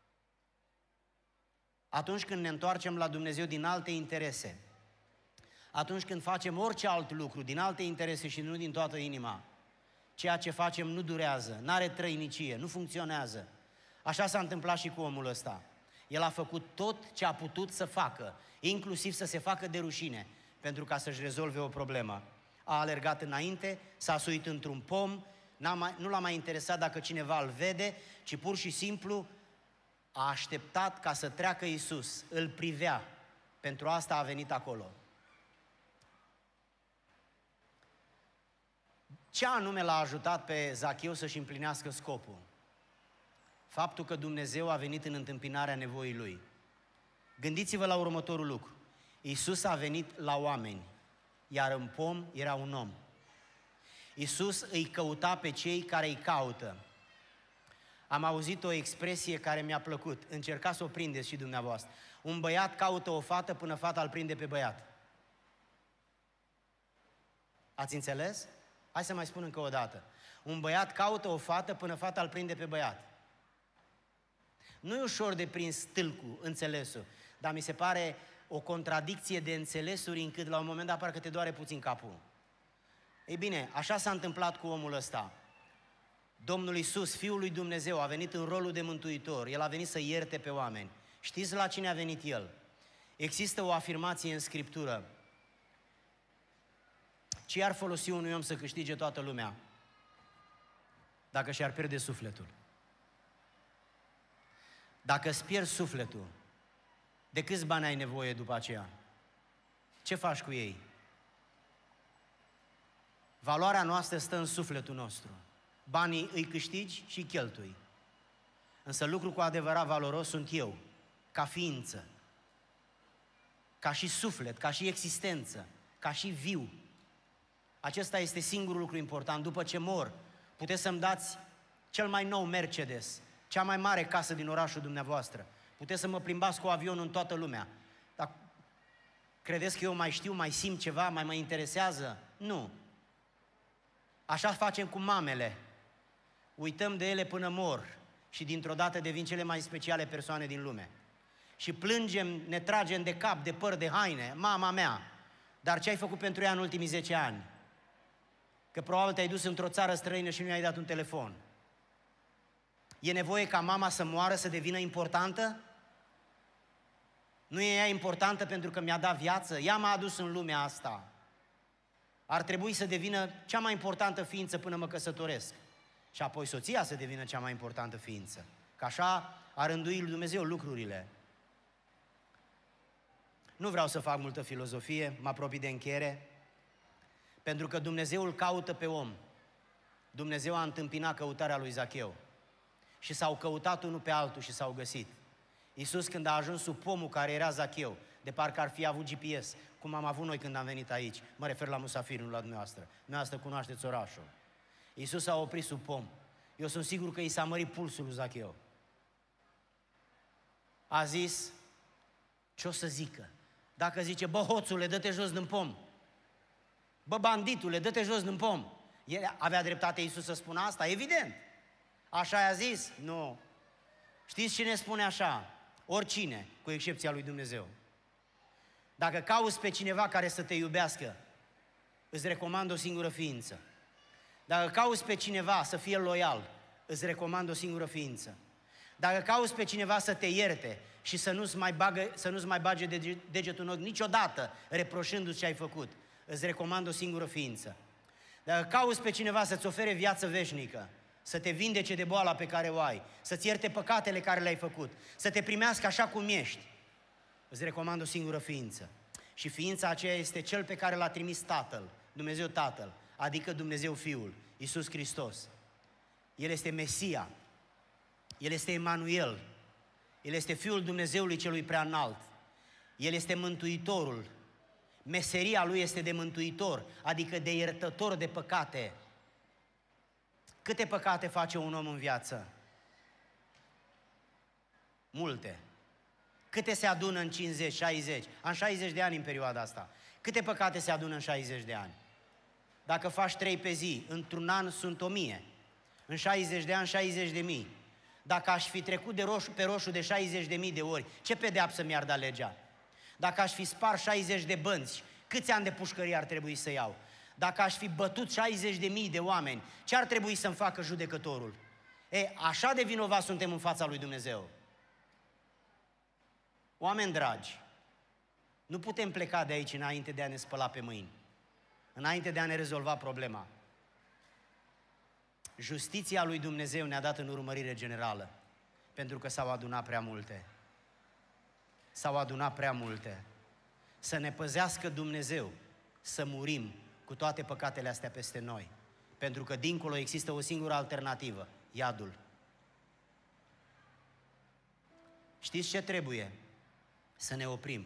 Atunci când ne întoarcem la Dumnezeu din alte interese, atunci când facem orice alt lucru din alte interese și nu din toată inima, ceea ce facem nu durează, n-are trăinicie, nu funcționează. Așa s-a întâmplat și cu omul ăsta. El a făcut tot ce a putut să facă, inclusiv să se facă de rușine, pentru ca să-și rezolve o problemă. A alergat înainte, s-a suit într-un pom, nu l-a mai interesat dacă cineva îl vede, ci pur și simplu a așteptat ca să treacă Iisus, îl privea. Pentru asta a venit acolo. Ce anume l-a ajutat pe Zacheu să-și împlinească scopul? Faptul că Dumnezeu a venit în întâmpinarea nevoii lui. Gândiți-vă la următorul lucru. Iisus a venit la oameni, iar în pom era un om. Iisus îi căuta pe cei care îi caută. Am auzit o expresie care mi-a plăcut. Încercați să o prindeți și dumneavoastră. Un băiat caută o fată până fata îl prinde pe băiat. Ați înțeles? Hai să mai spun încă o dată. Un băiat caută o fată până fata îl prinde pe băiat. Nu e ușor de prins stâlcul, înțelesul, dar mi se pare o contradicție de înțelesuri încât la un moment dat parcă te doare puțin capul. Ei bine, așa s-a întâmplat cu omul ăsta. Domnul Iisus, Fiul lui Dumnezeu, a venit în rolul de mântuitor. El a venit să ierte pe oameni. Știți la cine a venit El? Există o afirmație în Scriptură. Ce ar folosi unui om să câștige toată lumea dacă și-ar pierde sufletul? Dacă îți pierzi sufletul, de câți bani ai nevoie după aceea? Ce faci cu ei? Valoarea noastră stă în sufletul nostru. Banii îi câștigi și cheltui. Însă lucru cu adevărat valoros sunt eu, ca ființă, ca și suflet, ca și existență, ca și viu. Acesta este singurul lucru important. După ce mor, puteți să-mi dați cel mai nou Mercedes, cea mai mare casă din orașul dumneavoastră. Puteți să mă plimbați cu avionul în toată lumea. Dar credeți că eu mai știu, mai simt ceva, mai mă interesează? Nu. Așa facem cu mamele. Uităm de ele până mor și dintr-o dată devin cele mai speciale persoane din lume. Și plângem, ne tragem de cap, de păr, de haine. Mama mea! Dar ce ai făcut pentru ea în ultimii 10 ani? Că probabil te-ai dus într-o țară străină și nu i-ai dat un telefon. E nevoie ca mama să moară, să devină importantă? Nu e ea importantă pentru că mi-a dat viață? Ea m-a adus în lumea asta. Ar trebui să devină cea mai importantă ființă până mă căsătoresc. Și apoi soția să devină cea mai importantă ființă. Că așa a rânduit Dumnezeu lucrurile. Nu vreau să fac multă filozofie, mă apropii de încheiere, pentru că Dumnezeu îl caută pe om. Dumnezeu a întâmpinat căutarea lui Zacheu. Și s-au căutat unul pe altul și s-au găsit. Iisus, când a ajuns sub pomul care era Zacheu, de parcă ar fi avut GPS, cum am avut noi când am venit aici, mă refer la musafiri, nu la dumneavoastră. Dumneavoastră cunoașteți orașul. Iisus a oprit sub pom. Eu sunt sigur că i s-a mărit pulsul lui Zacheu. A zis, ce o să zică? Dacă zice, bă, hoțule, dă-te jos din pom. Bă, banditule, dă-te jos din pom. El avea dreptate Iisus să spună asta? Evident. Așa i-a zis? Nu. Știți cine spune așa? Oricine, cu excepția lui Dumnezeu. Dacă cauți pe cineva care să te iubească, îți recomand o singură ființă. Dacă cauți pe cineva să fie loial, îți recomand o singură ființă. Dacă cauți pe cineva să te ierte și să nu-ți mai bage degetul în ochi niciodată, reproșându-ți ce ai făcut, îți recomand o singură ființă. Dacă cauți pe cineva să-ți ofere viață veșnică, să te vindece de boala pe care o ai, să-ți ierte păcatele care le-ai făcut, să te primească așa cum ești, îți recomand o singură ființă. Și ființa aceea este Cel pe care l-a trimis Tatăl, Dumnezeu Tatăl, adică Dumnezeu Fiul, Iisus Hristos. El este Mesia, El este Emanuel, El este Fiul Dumnezeului Celui Preaînalt, El este Mântuitorul, meseria Lui este de mântuitor, adică de iertător de păcate. Câte păcate face un om în viață? Multe. Câte se adună în 50, 60? Am 60 de ani în perioada asta. Câte păcate se adună în 60 de ani? Dacă faci 3 pe zi, într-un an sunt 1000. În 60 de ani, 60.000. Dacă aș fi trecut de roșu pe roșu de 60.000 de ori, ce pedeapsă mi-ar da legea? Dacă aș fi spart 60 de bănți, câți ani de pușcărie ar trebui să iau? Dacă aș fi bătut 60.000 de oameni, ce ar trebui să-mi facă judecătorul? Așa de vinovați suntem în fața lui Dumnezeu. Oameni dragi, nu putem pleca de aici înainte de a ne spăla pe mâini, înainte de a ne rezolva problema. Justiția lui Dumnezeu ne-a dat în urmărire generală, pentru că s-au adunat prea multe. S-au adunat prea multe. Să ne păzească Dumnezeu, să murim cu toate păcatele astea peste noi, pentru că dincolo există o singură alternativă, iadul. Știți ce trebuie? Să ne oprim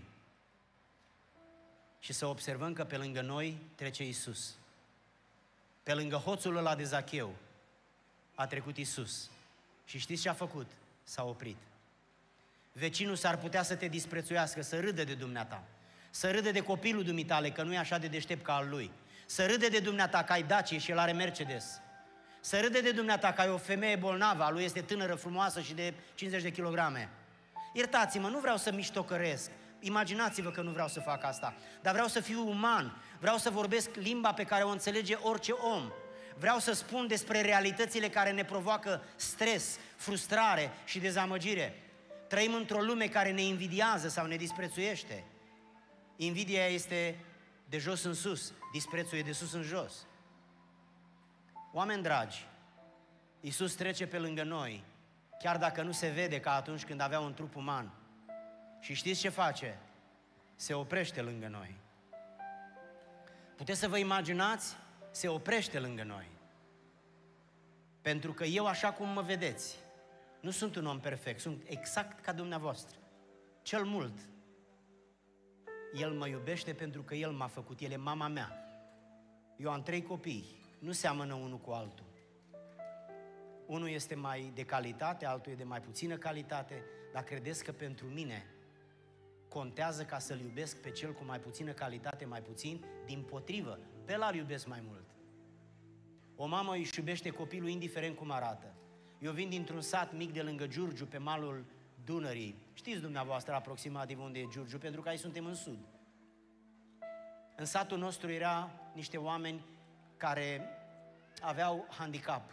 și să observăm că pe lângă noi trece Iisus. Pe lângă hoțul ăla de Zacheu a trecut Iisus. Și știți ce a făcut? S-a oprit. Vecinul s-ar putea să te disprețuiască, să râdă de dumneata, să râdă de copilul dumitale, că nu e așa de deștept ca al lui, să râde de dumneata că ai Dacie și el are Mercedes, să râde de dumneata că ai o femeie bolnavă, a lui este tânără, frumoasă și de 50 de kilograme. Iertați-mă, nu vreau să miștocăresc, imaginați-vă că nu vreau să fac asta, dar vreau să fiu uman, vreau să vorbesc limba pe care o înțelege orice om. Vreau să spun despre realitățile care ne provoacă stres, frustrare și dezamăgire. Trăim într-o lume care ne invidiază sau ne disprețuiește. Invidia este de jos în sus, disprețul e de sus în jos. Oameni dragi, Iisus trece pe lângă noi, chiar dacă nu se vede ca atunci când avea un trup uman. Și știți ce face? Se oprește lângă noi. Puteți să vă imaginați? Se oprește lângă noi. Pentru că eu, așa cum mă vedeți, nu sunt un om perfect, sunt exact ca dumneavoastră. Cel mult, El mă iubește pentru că El m-a făcut, El e mama mea. Eu am 3 copii, nu seamănă unul cu altul. Unul este mai de calitate, altul e de mai puțină calitate, dar credeți că pentru mine contează ca să-L iubesc pe cel cu mai puțină calitate, mai puțin? Dimpotrivă, pe ăla îl iubesc mai mult. O mamă își iubește copilul indiferent cum arată. Eu vin dintr-un sat mic de lângă Giurgiu, pe malul Dunării. Știți dumneavoastră aproximativ unde e Giurgiu, pentru că aici suntem în sud. În satul nostru erau niște oameni care aveau handicap.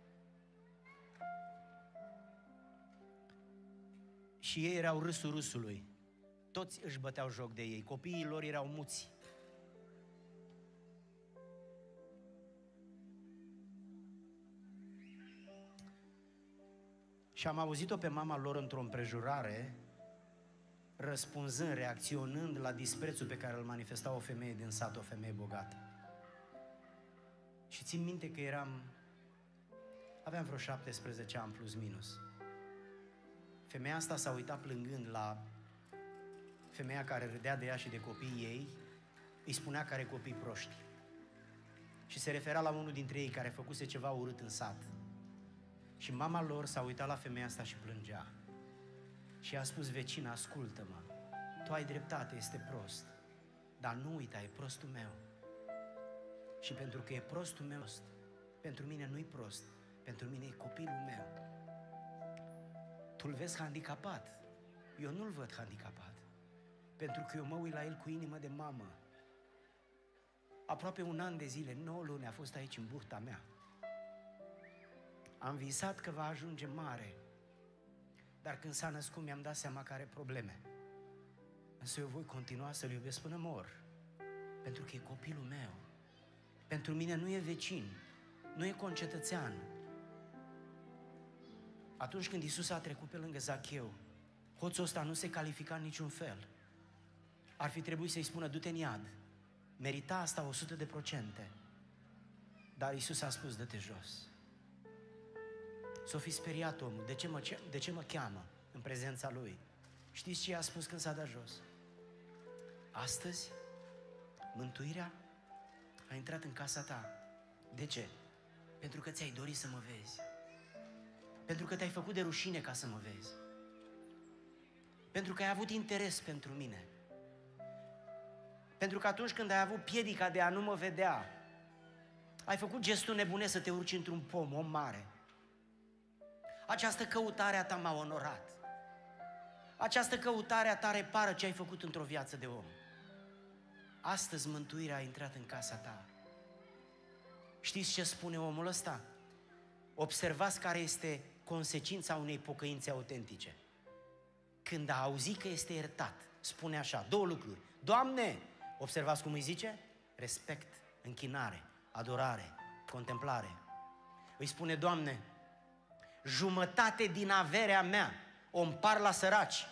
Și ei erau râsul râsului. Toți își băteau joc de ei. Copiii lor erau muți. Și am auzit-o pe mama lor într-o împrejurare, răspunzând, reacționând la disprețul pe care îl manifesta o femeie din sat, o femeie bogată. Și țin minte că aveam vreo 17 ani plus minus. Femeia asta s-a uitat plângând la femeia care râdea de ea și de copiii ei, îi spunea că are copii proști. Și se referea la unul dintre ei care făcuse ceva urât în sat. Și mama lor s-a uitat la femeia asta și plângea. Și a spus: vecina, ascultă-mă, tu ai dreptate, este prost, dar nu uita, e prostul meu. Și pentru că e prostul meu, pentru mine nu-i prost, pentru mine e copilul meu. Tu-l vezi handicapat, eu nu-l văd handicapat, pentru că eu mă uit la el cu inimă de mamă. Aproape 1 an de zile, 9 luni a fost aici în burta mea. Am visat că va ajunge mare, dar când s-a născut mi-am dat seama că are probleme. Însă eu voi continua să-l iubesc până mor, pentru că e copilul meu. Pentru mine nu e vecin, nu e concetățean. Atunci când Iisus a trecut pe lângă Zacheu, hoțul ăsta nu se califica în niciun fel. Ar fi trebuit să-i spună: du-te în iad. Merita asta 100%. Dar Iisus a spus: dă-te jos. S-o fi speriat omul. De ce mă cheamă în prezența lui? Știți ce i-a spus când s-a dat jos? Astăzi, mântuirea a intrat în casa ta. De ce? Pentru că ți-ai dorit să mă vezi. Pentru că te-ai făcut de rușine ca să mă vezi. Pentru că ai avut interes pentru mine. Pentru că atunci când ai avut piedica de a nu mă vedea, ai făcut gestul nebune să te urci într-un pom, om mare. Această căutare a ta m-a onorat. Această căutare a ta repară ce ai făcut într-o viață de om. Astăzi mântuirea a intrat în casa ta. Știți ce spune omul ăsta? Observați care este consecința unei pocăințe autentice. Când a auzit că este iertat, spune așa, 2 lucruri. Doamne, observați cum îi zice? Respect, închinare, adorare, contemplare. Îi spune: Doamne, jumătate din averea mea o împart la săraci.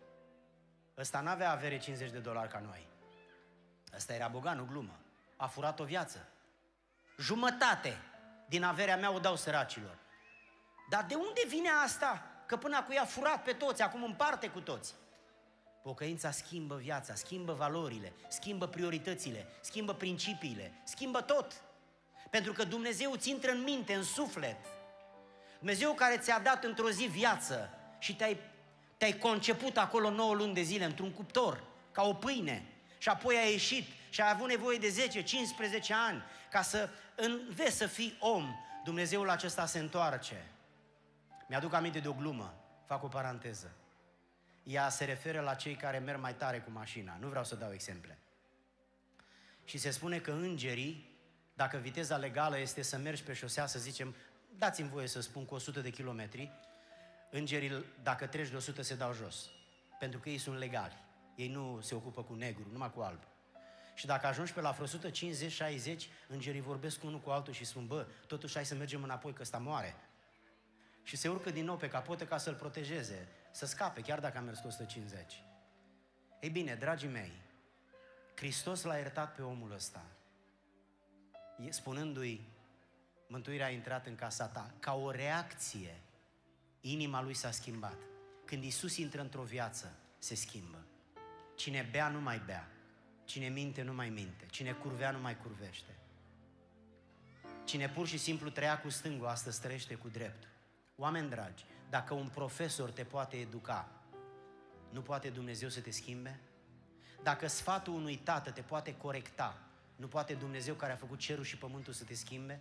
Ăsta n-avea avere $50 ca noi. Ăsta era bogat, nu glumă. A furat o viață. Jumătate din averea mea o dau săracilor. Dar de unde vine asta? Că până acum i-a furat pe toți, acum împarte cu toți. Pocăința schimbă viața, schimbă valorile, schimbă prioritățile, schimbă principiile, schimbă tot. Pentru că Dumnezeu ți intră în minte, în suflet. Dumnezeu care ți-a dat într-o zi viață și te-ai conceput acolo 9 luni de zile într-un cuptor, ca o pâine, și apoi ai ieșit și ai avut nevoie de 10-15 ani ca să înveți să fii om. Dumnezeul acesta se întoarce. Mi-aduc aminte de o glumă, fac o paranteză. Ea se referă la cei care merg mai tare cu mașina, nu vreau să dau exemple. Și se spune că îngerii, dacă viteza legală este să mergi pe șosea, să zicem, dați-mi voie să spun, cu 100 de kilometri, îngerii, dacă treci de 100, se dau jos. Pentru că ei sunt legali. Ei nu se ocupă cu negru, numai cu alb. Și dacă ajungi pe la vreo 150-60, îngerii vorbesc unul cu altul și spun: bă, totuși hai să mergem înapoi, că ăsta moare. Și se urcă din nou pe capotă ca să-l protejeze, să scape, chiar dacă a mers cu 150. Ei bine, dragii mei, Hristos l-a iertat pe omul ăsta, spunându-i: mântuirea a intrat în casa ta. Ca o reacție, inima lui s-a schimbat. Când Iisus intră într-o viață, se schimbă. Cine bea nu mai bea, cine minte nu mai minte, cine curvea nu mai curvește. Cine pur și simplu trăia cu stângul, astăzi trăiește cu dreptul. Oameni dragi, dacă un profesor te poate educa, nu poate Dumnezeu să te schimbe? Dacă sfatul unui tată te poate corecta, nu poate Dumnezeu care a făcut cerul și pământul să te schimbe?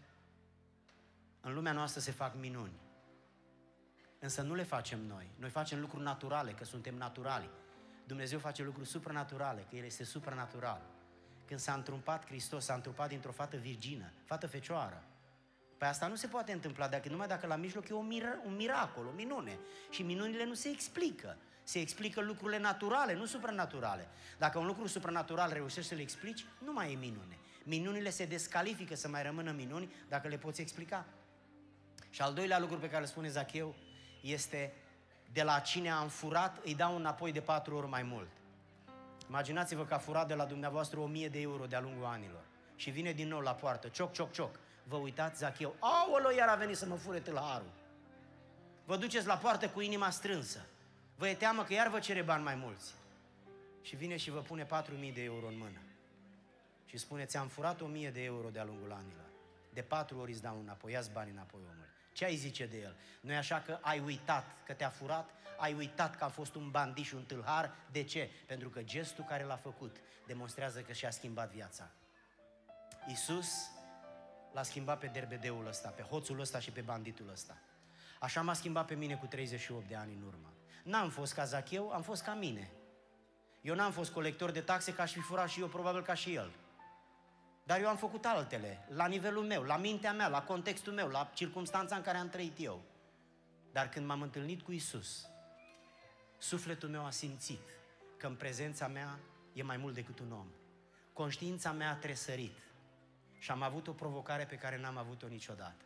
În lumea noastră se fac minuni, însă nu le facem noi. Noi facem lucruri naturale, că suntem naturali. Dumnezeu face lucruri supranaturale, că El este supranatural. Când s-a întrumpat Hristos, s-a întrupat dintr-o fată virgină, fată fecioară. Păi asta nu se poate întâmpla numai dacă la mijloc e un miracol, o minune. Și minunile nu se explică. Se explică lucrurile naturale, nu supranaturale. Dacă un lucru supranatural reușești să le explici, nu mai e minune. Minunile se descalifică să mai rămână minuni dacă le poți explica. Și al doilea lucru pe care îl spune Zacheu este: de la cine am furat, îi dau înapoi de 4 ori mai mult. Imaginați-vă că a furat de la dumneavoastră 1000 de euro de-a lungul anilor și vine din nou la poartă, cioc, cioc, cioc. Vă uitați, Zacheu, aoleu, iar a venit să mă fure tâlharul. Vă duceți la poartă cu inima strânsă. Vă e teamă că iar vă cere bani mai mulți. Și vine și vă pune 4.000 de euro în mână. Și spune: ți-am furat 1.000 de euro de-a lungul anilor. De 4 ori îți dau înapoi, ia-ți banii înapoi, omul. Ce ai zice de el? Nu e așa că ai uitat că te-a furat? Ai uitat că a fost un bandit și un tâlhar? De ce? Pentru că gestul care l-a făcut demonstrează că și-a schimbat viața. Iisus l-a schimbat pe derbedeul ăsta, pe hoțul ăsta și pe banditul ăsta. Așa m-a schimbat pe mine cu 38 de ani în urmă. N-am fost ca Zacheu, am fost ca mine. Eu n-am fost colector de taxe, că aș fi furat și eu, probabil ca și el. Dar eu am făcut altele, la nivelul meu, la mintea mea, la contextul meu, la circumstanța în care am trăit eu. Dar când m-am întâlnit cu Iisus, sufletul meu a simțit că în prezența mea e mai mult decât un om. Conștiința mea a tresărit și am avut o provocare pe care n-am avut-o niciodată.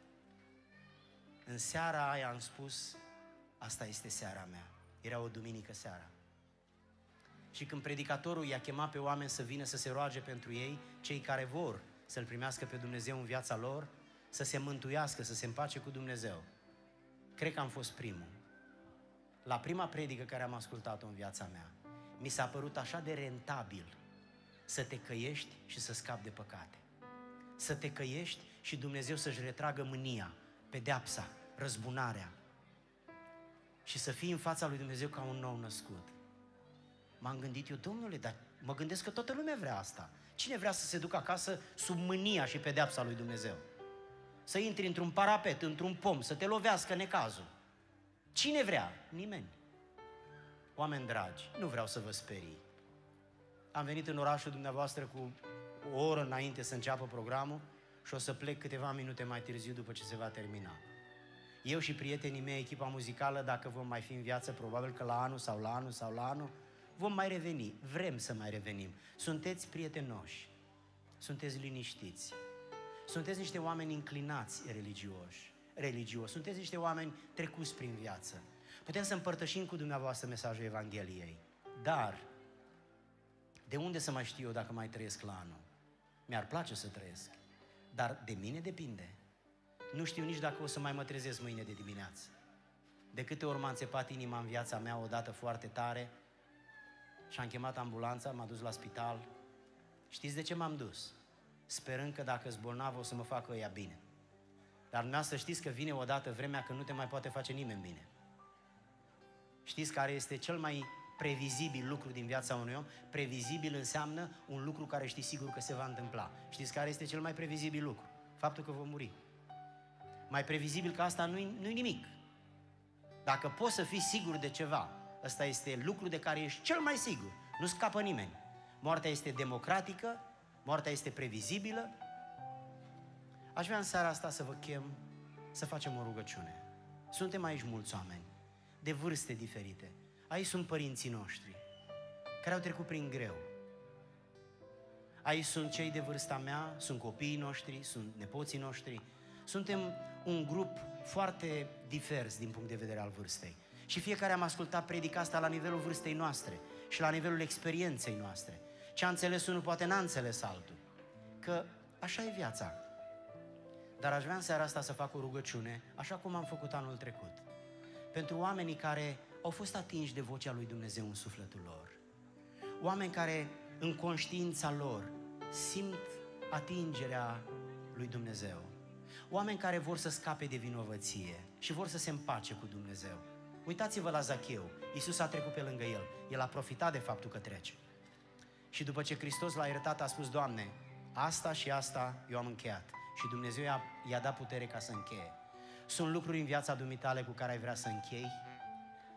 În seara aia am spus: asta este seara mea. Era o duminică seara. Și când predicatorul i-a chemat pe oameni să vină să se roage pentru ei, cei care vor să-L primească pe Dumnezeu în viața lor, să se mântuiască, să se împace cu Dumnezeu, cred că am fost primul. La prima predică care am ascultat-o în viața mea, mi s-a părut așa de rentabil să te căiești și să scapi de păcate. Să te căiești și Dumnezeu să-și retragă mânia, pedeapsa, răzbunarea și să fii în fața lui Dumnezeu ca un nou născut. M-am gândit eu: Domnule, dar mă gândesc că toată lumea vrea asta. Cine vrea să se ducă acasă sub mânia și pedeapsa lui Dumnezeu? Să intri într-un parapet, într-un pom, să te lovească necazul. Cine vrea? Nimeni. Oameni dragi, nu vreau să vă sperii. Am venit în orașul dumneavoastră cu o oră înainte să înceapă programul și o să plec câteva minute mai târziu după ce se va termina. Eu și prietenii mei, echipa muzicală, dacă vom mai fi în viață, probabil că la anul, vom mai reveni, vrem să mai revenim. Sunteți prietenoși, sunteți liniștiți, sunteți niște oameni inclinați religioși, sunteți niște oameni trecuți prin viață. Putem să împărtășim cu dumneavoastră mesajul Evangheliei, dar de unde să mai știu eu dacă mai trăiesc la anul? Mi-ar place să trăiesc, dar de mine depinde. Nu știu nici dacă o să mai mă trezesc mâine de dimineață. De câte ori m-a înțepat inima în viața mea odată foarte tare și am chemat ambulanța, m-a dus la spital. Știți de ce m-am dus? Sperând că dacă-s bolnav o să mă facă ăia bine. Dar dumneavoastră știți că vine odată vremea când nu te mai poate face nimeni bine. Știți care este cel mai previzibil lucru din viața unui om? Previzibil înseamnă un lucru care știi sigur că se va întâmpla. Știți care este cel mai previzibil lucru? Faptul că vom muri. Mai previzibil că asta nu-i nimic. Dacă poți să fii sigur de ceva, ăsta este lucru de care ești cel mai sigur. Nu scapă nimeni. Moartea este democratică, moartea este previzibilă. Aș vrea în seara asta să vă chem să facem o rugăciune. Suntem aici mulți oameni, de vârste diferite. Aici sunt părinții noștri, care au trecut prin greu. Aici sunt cei de vârsta mea, sunt copiii noștri, sunt nepoții noștri. Suntem un grup foarte divers din punct de vedere al vârstei. Și fiecare am ascultat predica asta la nivelul vârstei noastre și la nivelul experienței noastre. Ce a înțeles unul poate n-a înțeles altul. Că așa e viața. Dar aș vrea în seara asta să fac o rugăciune, așa cum am făcut anul trecut. Pentru oamenii care au fost atinși de vocea lui Dumnezeu în sufletul lor. Oameni care în conștiința lor simt atingerea lui Dumnezeu. Oameni care vor să scape de vinovăție și vor să se împace cu Dumnezeu. Uitați-vă la Zacheu. Iisus a trecut pe lângă el. El a profitat de faptul că trece. Și după ce Hristos l-a iertat, a spus: Doamne, asta și asta eu am încheiat. Și Dumnezeu i-a dat putere ca să încheie. Sunt lucruri în viața dumitale cu care ai vrea să închei?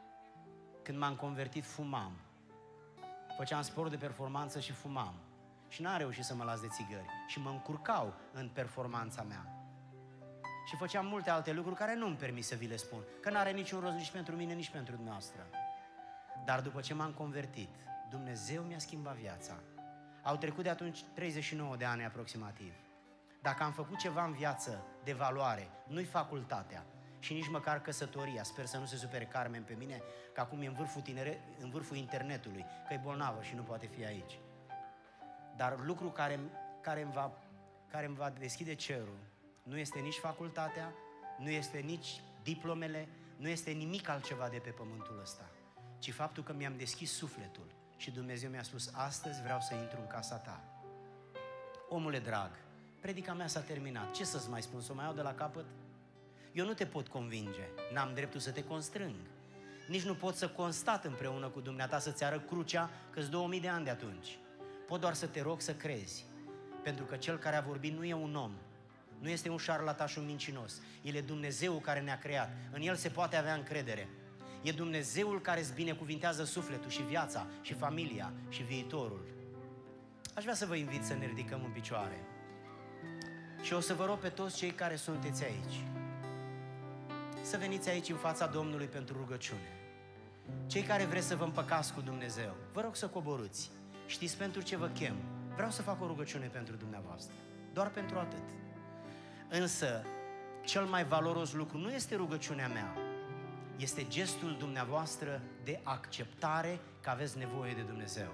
Când m-am convertit, fumam. Făceam sport de performanță și fumam. și n-am reușit să mă las de țigări. Și mă încurcau în performanța mea. Și făceam multe alte lucruri care nu-mi permit să vi le spun, că n-are niciun rost nici pentru mine, nici pentru dumneavoastră. Dar după ce m-am convertit, Dumnezeu mi-a schimbat viața. Au trecut de atunci 39 de ani aproximativ. Dacă am făcut ceva în viață de valoare, nu-i facultatea și nici măcar căsătoria, sper să nu se supere Carmen pe mine, că acum e în vârful internetului, că e bolnavă și nu poate fi aici. Dar lucru care îmi va deschide cerul nu este nici facultatea, nu este nici diplomele, nu este nimic altceva de pe pământul ăsta, ci faptul că mi-am deschis sufletul și Dumnezeu mi-a spus: astăzi vreau să intru în casa ta. Omule drag, predica mea s-a terminat. Ce să-ți mai spun? Să o mai iau de la capăt? Eu nu te pot convinge, n-am dreptul să te constrâng. Nici nu pot să constat împreună cu dumneata să-ți arăt crucea, că-s 2000 de ani de atunci. Pot doar să te rog să crezi, pentru că Cel care a vorbit nu e un om, nu este un șarlatan și un mincinos. El e Dumnezeul care ne-a creat, în El se poate avea încredere. E Dumnezeul care îți binecuvintează sufletul și viața și familia și viitorul. Aș vrea să vă invit să ne ridicăm în picioare. Și o să vă rog pe toți cei care sunteți aici să veniți aici în fața Domnului pentru rugăciune. Cei care vreți să vă împăcați cu Dumnezeu, vă rog să coborâți. Știți pentru ce vă chem? Vreau să fac o rugăciune pentru dumneavoastră. Doar pentru atât. Însă, cel mai valoros lucru nu este rugăciunea mea, este gestul dumneavoastră de acceptare că aveți nevoie de Dumnezeu.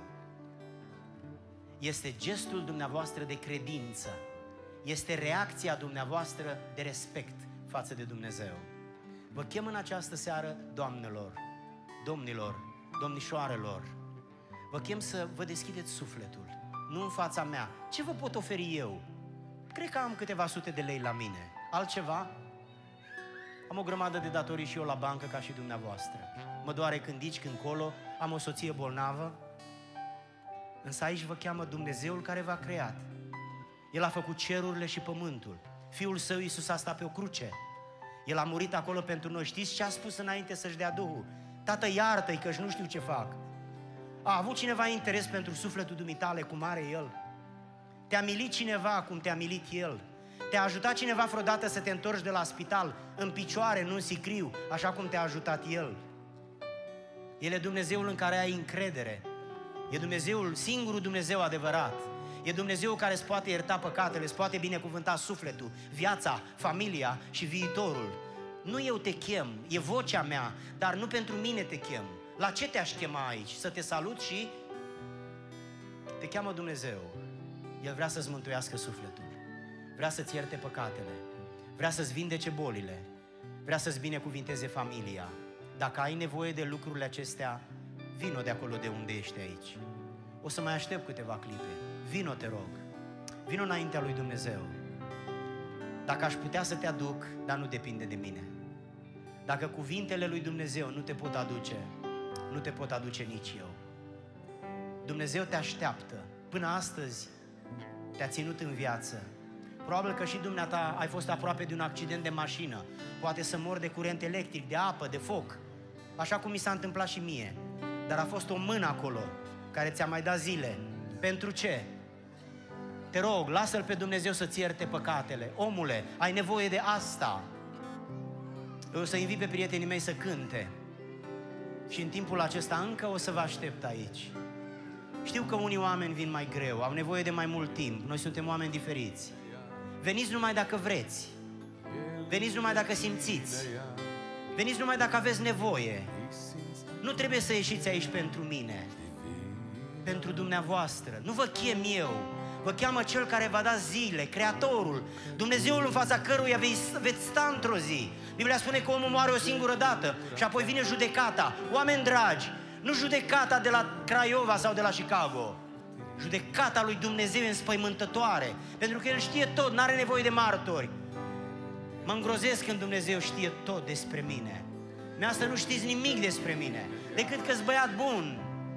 Este gestul dumneavoastră de credință. Este reacția dumneavoastră de respect față de Dumnezeu. Vă chem în această seară, doamnelor, domnilor, domnișoarelor, vă chem să vă deschideți sufletul, nu în fața mea. Ce vă pot oferi eu? Cred că am câteva sute de lei la mine. Altceva? Am o grămadă de datorii și eu la bancă ca și dumneavoastră. Mă doare când aici, când colo, am o soție bolnavă. Însă aici vă cheamă Dumnezeul care v-a creat. El a făcut cerurile și pământul. Fiul Său Iisus a stat pe o cruce. El a murit acolo pentru noi. Știți ce a spus înainte să-și dea Duhul? Tată, iartă-i că nu știu ce fac. A avut cineva interes pentru sufletul dumitale cum are El? Te-a milit cineva cum te-a milit El? Te-a ajutat cineva vreodată să te întorci de la spital în picioare, nu în sicriu, așa cum te-a ajutat El? El e Dumnezeul în care ai încredere. E Dumnezeul, singurul Dumnezeu adevărat. E Dumnezeul care îți poate ierta păcatele, îți poate binecuvânta sufletul, viața, familia și viitorul. Nu eu te chem, e vocea mea, dar nu pentru mine te chem. La ce te-aș chema aici? Să te salut și te cheamă Dumnezeu. El vrea să-ți mântuiască sufletul, vrea să-ți ierte păcatele, vrea să-ți vindece bolile, vrea să-ți binecuvinteze familia. Dacă ai nevoie de lucrurile acestea, vino de acolo de unde ești aici. O să mai aștept câteva clipe. Vino, te rog. Vino înaintea lui Dumnezeu. Dacă aș putea să te aduc, dar nu depinde de mine. Dacă cuvintele lui Dumnezeu nu te pot aduce, nu te pot aduce nici eu. Dumnezeu te așteaptă. Până astăzi te-a ținut în viață. Probabil că și dumneata ai fost aproape de un accident de mașină. Poate să mori de curent electric, de apă, de foc. Așa cum mi s-a întâmplat și mie. Dar a fost o mână acolo care ți-a mai dat zile. Pentru ce? Te rog, lasă-L pe Dumnezeu să-ți ierte păcatele. Omule, ai nevoie de asta. Eu o să invit pe prietenii mei să cânte. Și în timpul acesta încă o să vă aștept aici. Știu că unii oameni vin mai greu, au nevoie de mai mult timp. Noi suntem oameni diferiți. Veniți numai dacă vreți. Veniți numai dacă simțiți. Veniți numai dacă aveți nevoie. Nu trebuie să ieșiți aici pentru mine, pentru dumneavoastră. Nu vă chem eu, vă cheamă Cel care va da zile, Creatorul, Dumnezeul în fața căruia veți sta într-o zi. Biblia spune că omul moare o singură dată și apoi vine judecata. Oameni dragi, nu judecata de la Craiova sau de la Chicago. Judecata lui Dumnezeu e înspăimântătoare, pentru că El știe tot, n-are nevoie de martori. Mă îngrozesc când Dumnezeu știe tot despre mine. Dumneavoastră nu știți nimic despre mine, decât că-s băiat bun.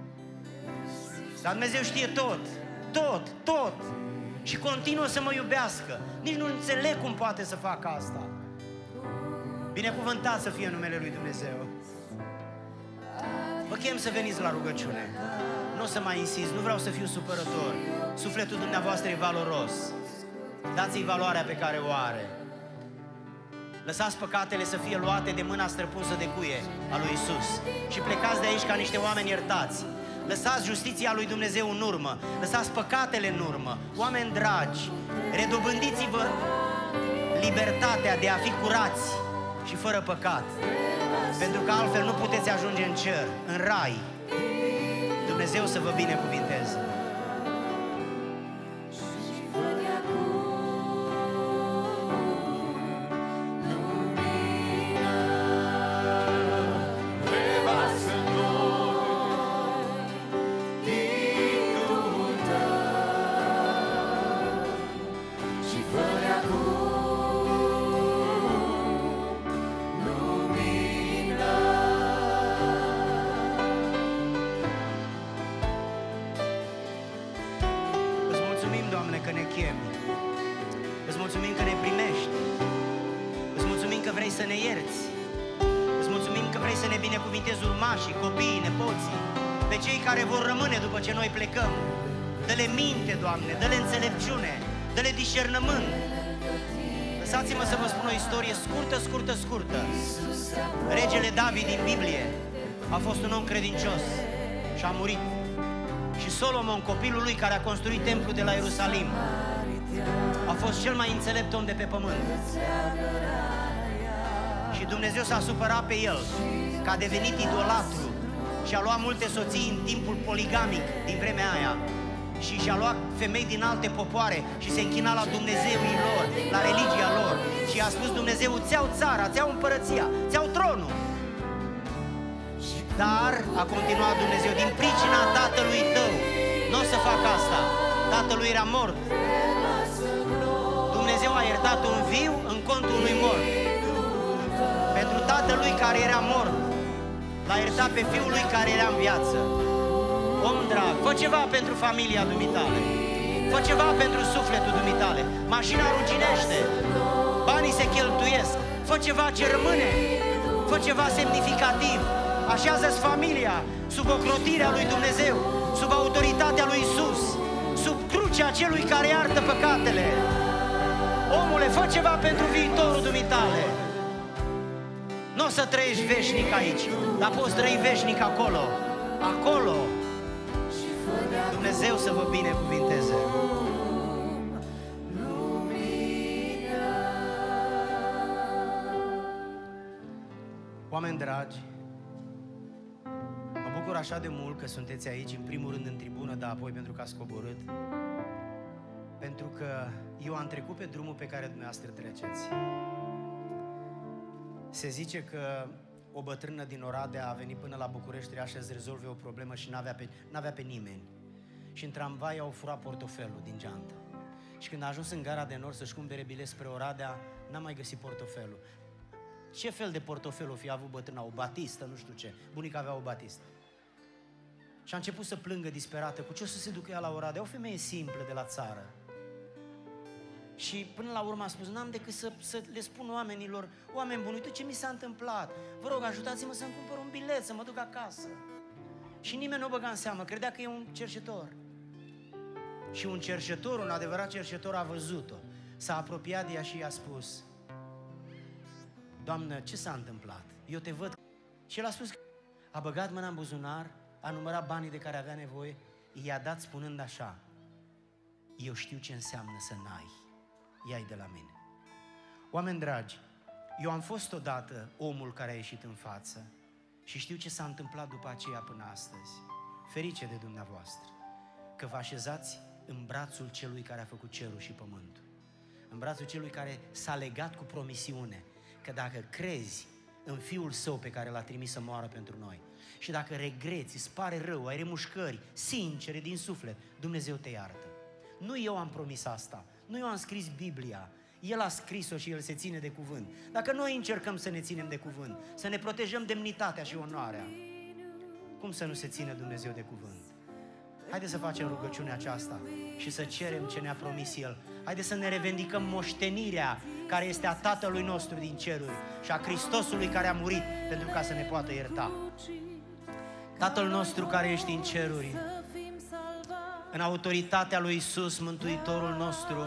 Dar Dumnezeu știe tot, tot, tot. Și continuă să mă iubească. Nici nu înțeleg cum poate să facă asta. Binecuvântat să fie numele lui Dumnezeu. Vă chem să veniți la rugăciune. Nu o să mai insist, nu vreau să fiu supărător. Sufletul dumneavoastră e valoros. Dați-i valoarea pe care o are. Lăsați păcatele să fie luate de mâna străpunsă de cuie a lui Isus și plecați de aici ca niște oameni iertați. Lăsați justiția lui Dumnezeu în urmă, lăsați păcatele în urmă. Oameni dragi, redobândiți-vă libertatea de a fi curați și fără păcat, pentru că altfel nu puteți ajunge în cer, în rai. Dumnezeu să vă binecuvinteze. Ce noi plecăm. Dă-le minte, Doamne, dă-le înțelepciune, dă-le discernământ. Lăsați-mă să vă spun o istorie scurtă. Regele David din Biblie a fost un om credincios și a murit. Și Solomon, copilul lui care a construit templul de la Ierusalim, a fost cel mai înțelept om de pe pământ. Și Dumnezeu s-a supărat pe el, că a devenit idolatru și a luat multe soții în timpul poligamic din vremea aia și și-a luat femei din alte popoare și se închina la Dumnezeii lor, la religia lor, și a spus Dumnezeu: ți-au țara, ți-au împărăția, ți-au tronul. Dar a continuat Dumnezeu: din pricina tatălui tău nu o să fac asta. Tatălui era mort. Dumnezeu a iertat un viu în contul unui mort. Pentru tatălui care era mort l-a iertat pe fiul lui care era în viață. Om drag, fă ceva pentru familia dumitale, fă ceva pentru sufletul dumitale. Mașina ruginește, banii se cheltuiesc, fă ceva ce rămâne, fă ceva semnificativ. Așează-ți familia sub ocrotirea lui Dumnezeu, sub autoritatea lui Isus, sub crucea celui care iartă păcatele. Omule, fă ceva pentru viitorul dumitale. Nu o să trăiești veșnic aici, dar poți trăi veșnic acolo. Acolo. Dumnezeu să vă binecuvinteze. Oameni dragi, mă bucur așa de mult că sunteți aici, în primul rând în tribună, dar apoi pentru că ați coborât. Pentru că eu am trecut pe drumul pe care dumneavoastră treceți. Se zice că o bătrână din Oradea a venit până la București, trebuia să rezolve o problemă și n-avea pe nimeni. Și în tramvai au furat portofelul din geantă. Și când a ajuns în Gara de Nord să-și cumpere bilet spre Oradea, n-a mai găsit portofelul. Ce fel de portofel o fi avut bătrâna? O batistă, nu știu ce. Bunica avea o batistă. Și a început să plângă disperată. Cu ce o să se ducă ea la Oradea? O femeie simplă de la țară. Și până la urmă a spus: n-am decât să le spun oamenilor: oameni buni, uite ce mi s-a întâmplat. Vă rog, ajutați-mă să-mi cumpăr un bilet, să mă duc acasă. Și nimeni nu o băga în seamă, credea că e un cerșetor. Și un cerșetor, un adevărat cerșetor, a văzut-o. S-a apropiat de ea și i-a spus: Doamnă, ce s-a întâmplat? Eu te văd. Și el a spus că a băgat mâna în buzunar, a numărat banii de care avea nevoie, i-a dat spunând așa: eu știu ce înseamnă să n-ai, ia-i de la mine. Oameni dragi, eu am fost odată omul care a ieșit în față și știu ce s-a întâmplat după aceea până astăzi. Ferice de dumneavoastră că vă așezați în brațul celui care a făcut cerul și pământul, în brațul celui care s-a legat cu promisiune că dacă crezi în Fiul Său pe care L-a trimis să moară pentru noi și dacă regreți, îți pare rău, ai remușcări sincere din suflet, Dumnezeu te iartă. Nu eu am promis asta, nu eu am scris Biblia, El a scris-o și El se ține de cuvânt. Dacă noi încercăm să ne ținem de cuvânt, să ne protejăm demnitatea și onoarea, cum să nu se ține Dumnezeu de cuvânt? Haideți să facem rugăciunea aceasta și să cerem ce ne-a promis El. Haideți să ne revendicăm moștenirea care este a Tatălui nostru din ceruri și a Hristosului care a murit pentru ca să ne poată ierta. Tatăl nostru care ești în ceruri, În autoritatea lui Iisus, Mântuitorul nostru,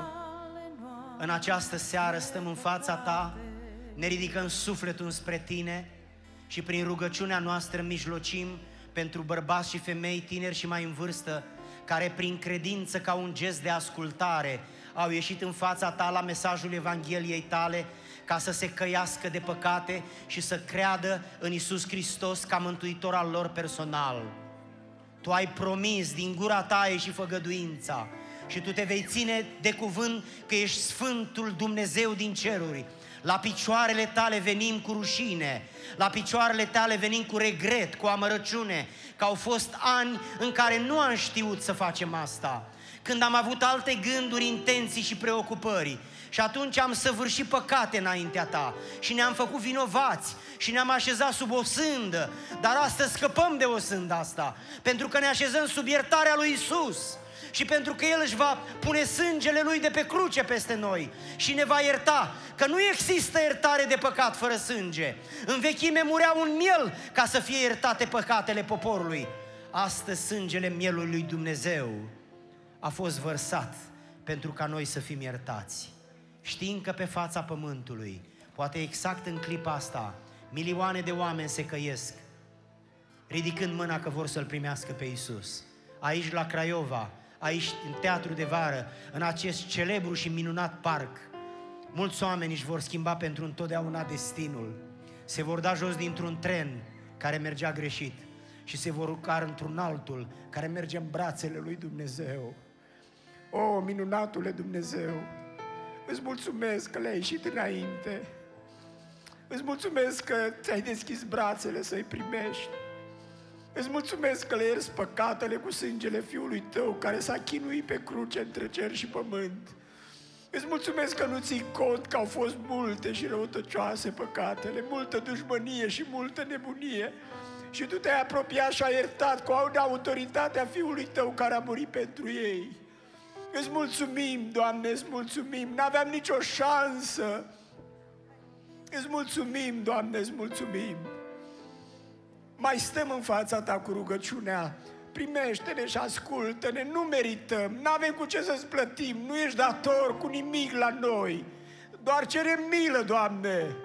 în această seară stăm în fața Ta, ne ridicăm sufletul spre Tine și prin rugăciunea noastră mijlocim pentru bărbați și femei, tineri și mai în vârstă, care prin credință, ca un gest de ascultare, au ieșit în fața Ta la mesajul Evangheliei Tale, ca să se căiască de păcate și să creadă în Iisus Hristos ca mântuitor al lor personal. Tu ai promis, din gura Ta a ieșit făgăduința și Tu te vei ține de cuvânt că ești Sfântul Dumnezeu din ceruri. La picioarele Tale venim cu rușine, la picioarele Tale venim cu regret, cu amărăciune, că au fost ani în care nu am știut să facem asta, când am avut alte gânduri, intenții și preocupări. Și atunci am săvârșit păcate înaintea Ta și ne-am făcut vinovați și ne-am așezat sub o sândă. Dar astăzi scăpăm de o sândă asta, pentru că ne așezăm sub iertarea lui Iisus și pentru că El își va pune sângele Lui de pe cruce peste noi și ne va ierta, că nu există iertare de păcat fără sânge. În vechime murea un miel ca să fie iertate păcatele poporului. Astăzi sângele mielului lui Dumnezeu a fost vărsat pentru ca noi să fim iertați. Știind că pe fața pământului, poate exact în clipa asta, milioane de oameni se căiesc, ridicând mâna că vor să-L primească pe Iisus. Aici la Craiova, aici în Teatru de Vară, în acest celebru și minunat parc, mulți oameni își vor schimba pentru întotdeauna destinul. Se vor da jos dintr-un tren care mergea greșit și se vor urca într-un altul care merge în brațele lui Dumnezeu. O, minunatule Dumnezeu! Îți mulțumesc că le-ai ieșit înainte. Îți mulțumesc că ți-ai deschis brațele să-i primești. Îți mulțumesc că le ierzi păcatele cu sângele Fiului Tău care s-a chinuit pe cruce între cer și pământ. Îți mulțumesc că nu ții cont că au fost multe și răutăcioase păcatele, multă dușmănie și multă nebunie. Și Tu te-ai apropiat și ai iertat cu autoritatea Fiului Tău care a murit pentru ei. Îți mulțumim, Doamne, îți mulțumim, n-aveam nicio șansă. Îți mulțumim, Doamne, îți mulțumim. Mai stăm în fața Ta cu rugăciunea, primește-ne și ascultă-ne, nu merităm, n-avem cu ce să-ți plătim, nu ești dator cu nimic la noi, doar cerem milă, Doamne.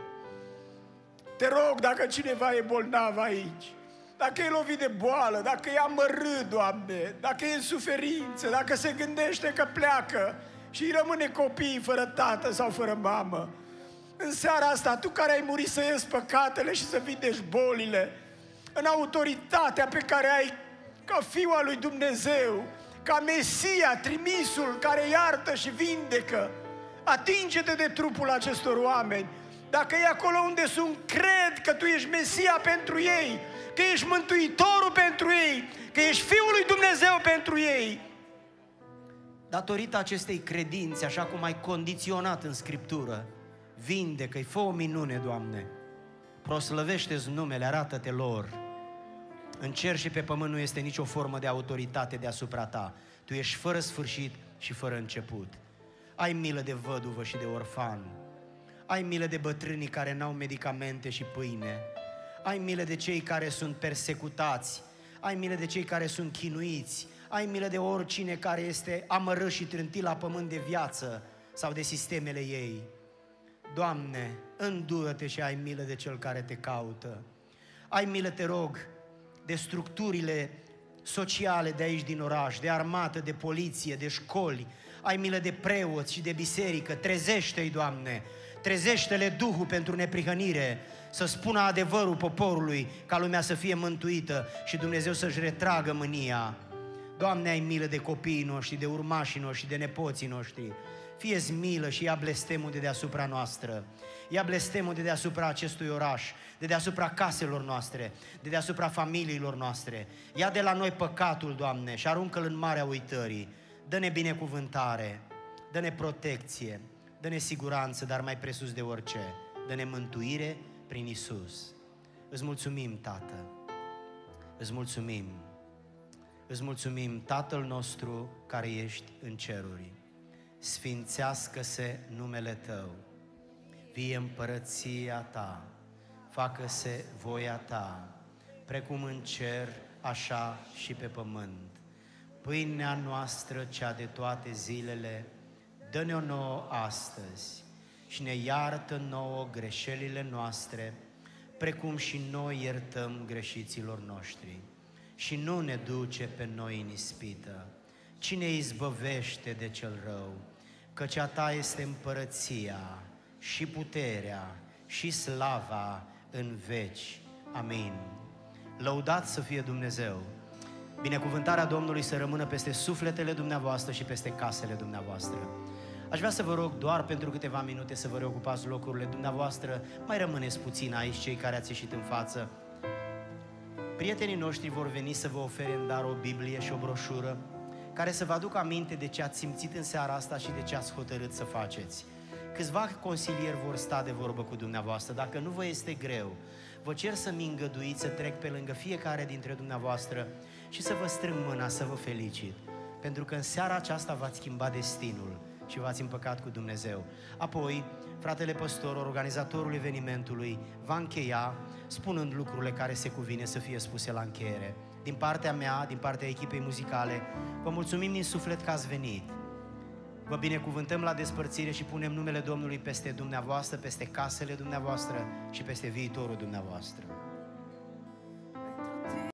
Te rog, dacă cineva e bolnav aici, dacă e lovit de boală, dacă e amărât, Doamne, dacă e în suferință, dacă se gândește că pleacă și îi rămâne copii fără tată sau fără mamă, în seara asta, Tu care ai murit să ierzi păcatele și să vindești bolile, în autoritatea pe care ai ca Fiul al lui Dumnezeu, ca Mesia, trimisul care iartă și vindecă, atinge-te de trupul acestor oameni. Dacă e acolo unde sunt, cred că Tu ești Mesia pentru ei, că ești Mântuitorul pentru ei, că ești Fiul lui Dumnezeu pentru ei. Datorită acestei credințe, așa cum ai condiționat în Scriptură, vindecă-i, fă o minune, Doamne, proslăvește-ți numele, arată-te lor. În cer și pe pământ nu este nicio formă de autoritate deasupra Ta. Tu ești fără sfârșit și fără început. Ai milă de văduvă și de orfan. Ai milă de bătrânii care n-au medicamente și pâine. Ai milă de cei care sunt persecutați. Ai milă de cei care sunt chinuiți. Ai milă de oricine care este amărât și trântit la pământ de viață sau de sistemele ei. Doamne, îndură-te și ai milă de cel care Te caută. Ai milă, te rog, de structurile sociale de aici din oraș, de armată, de poliție, de școli. Ai milă de preoți și de biserică. Trezește-i, Doamne, trezește-le Duhul pentru neprihănire, să spună adevărul poporului, ca lumea să fie mântuită și Dumnezeu să-și retragă mânia. Doamne, ai milă de copiii noștri, de urmașii noștri, de nepoții noștri. Fie-ți milă și ia blestemul de deasupra noastră. Ia blestemul de deasupra acestui oraș, de deasupra caselor noastre, de deasupra familiilor noastre. Ia de la noi păcatul, Doamne, și aruncă-l în marea uitării. Dă-ne binecuvântare, dă-ne protecție, dă-ne siguranță, dar mai presus de orice, dă-ne mântuire prin Iisus. Îți mulțumim, Tată, îți mulțumim. Îți mulțumim, Tatăl nostru care ești în ceruri. Sfințească-se numele Tău, vie împărăția Ta, facă-se voia Ta, precum în cer, așa și pe pământ. pâinea noastră cea de toate zilele, dă-ne-o nouă astăzi și ne iartă nouă greșelile noastre, precum și noi iertăm greșiților noștri. Și nu ne duce pe noi în ispită, ci ne izbăvește de cel rău, căci a Ta este împărăția și puterea și slava în veci. Amin. Lăudat să fie Dumnezeu! Binecuvântarea Domnului să rămână peste sufletele dumneavoastră și peste casele dumneavoastră. Aș vrea să vă rog doar pentru câteva minute să vă reocupați locurile dumneavoastră. Mai rămâneți puțin aici, cei care ați ieșit în față. Prietenii noștri vor veni să vă ofere în dar o Biblie și o broșură care să vă aducă aminte de ce ați simțit în seara asta și de ce ați hotărât să faceți. Câțiva consilieri vor sta de vorbă cu dumneavoastră. Dacă nu vă este greu, vă cer să-mi îngăduiți să trec pe lângă fiecare dintre dumneavoastră și să vă strâng mâna, să vă felicit, pentru că în seara aceasta v-ați schimbat destinul și v-ați împăcat cu Dumnezeu. Apoi, fratele păstor, organizatorul evenimentului, va încheia spunând lucrurile care se cuvine să fie spuse la încheiere. Din partea mea, din partea echipei muzicale, vă mulțumim din suflet că ați venit. Vă binecuvântăm la despărțire și punem numele Domnului peste dumneavoastră, peste casele dumneavoastră și peste viitorul dumneavoastră.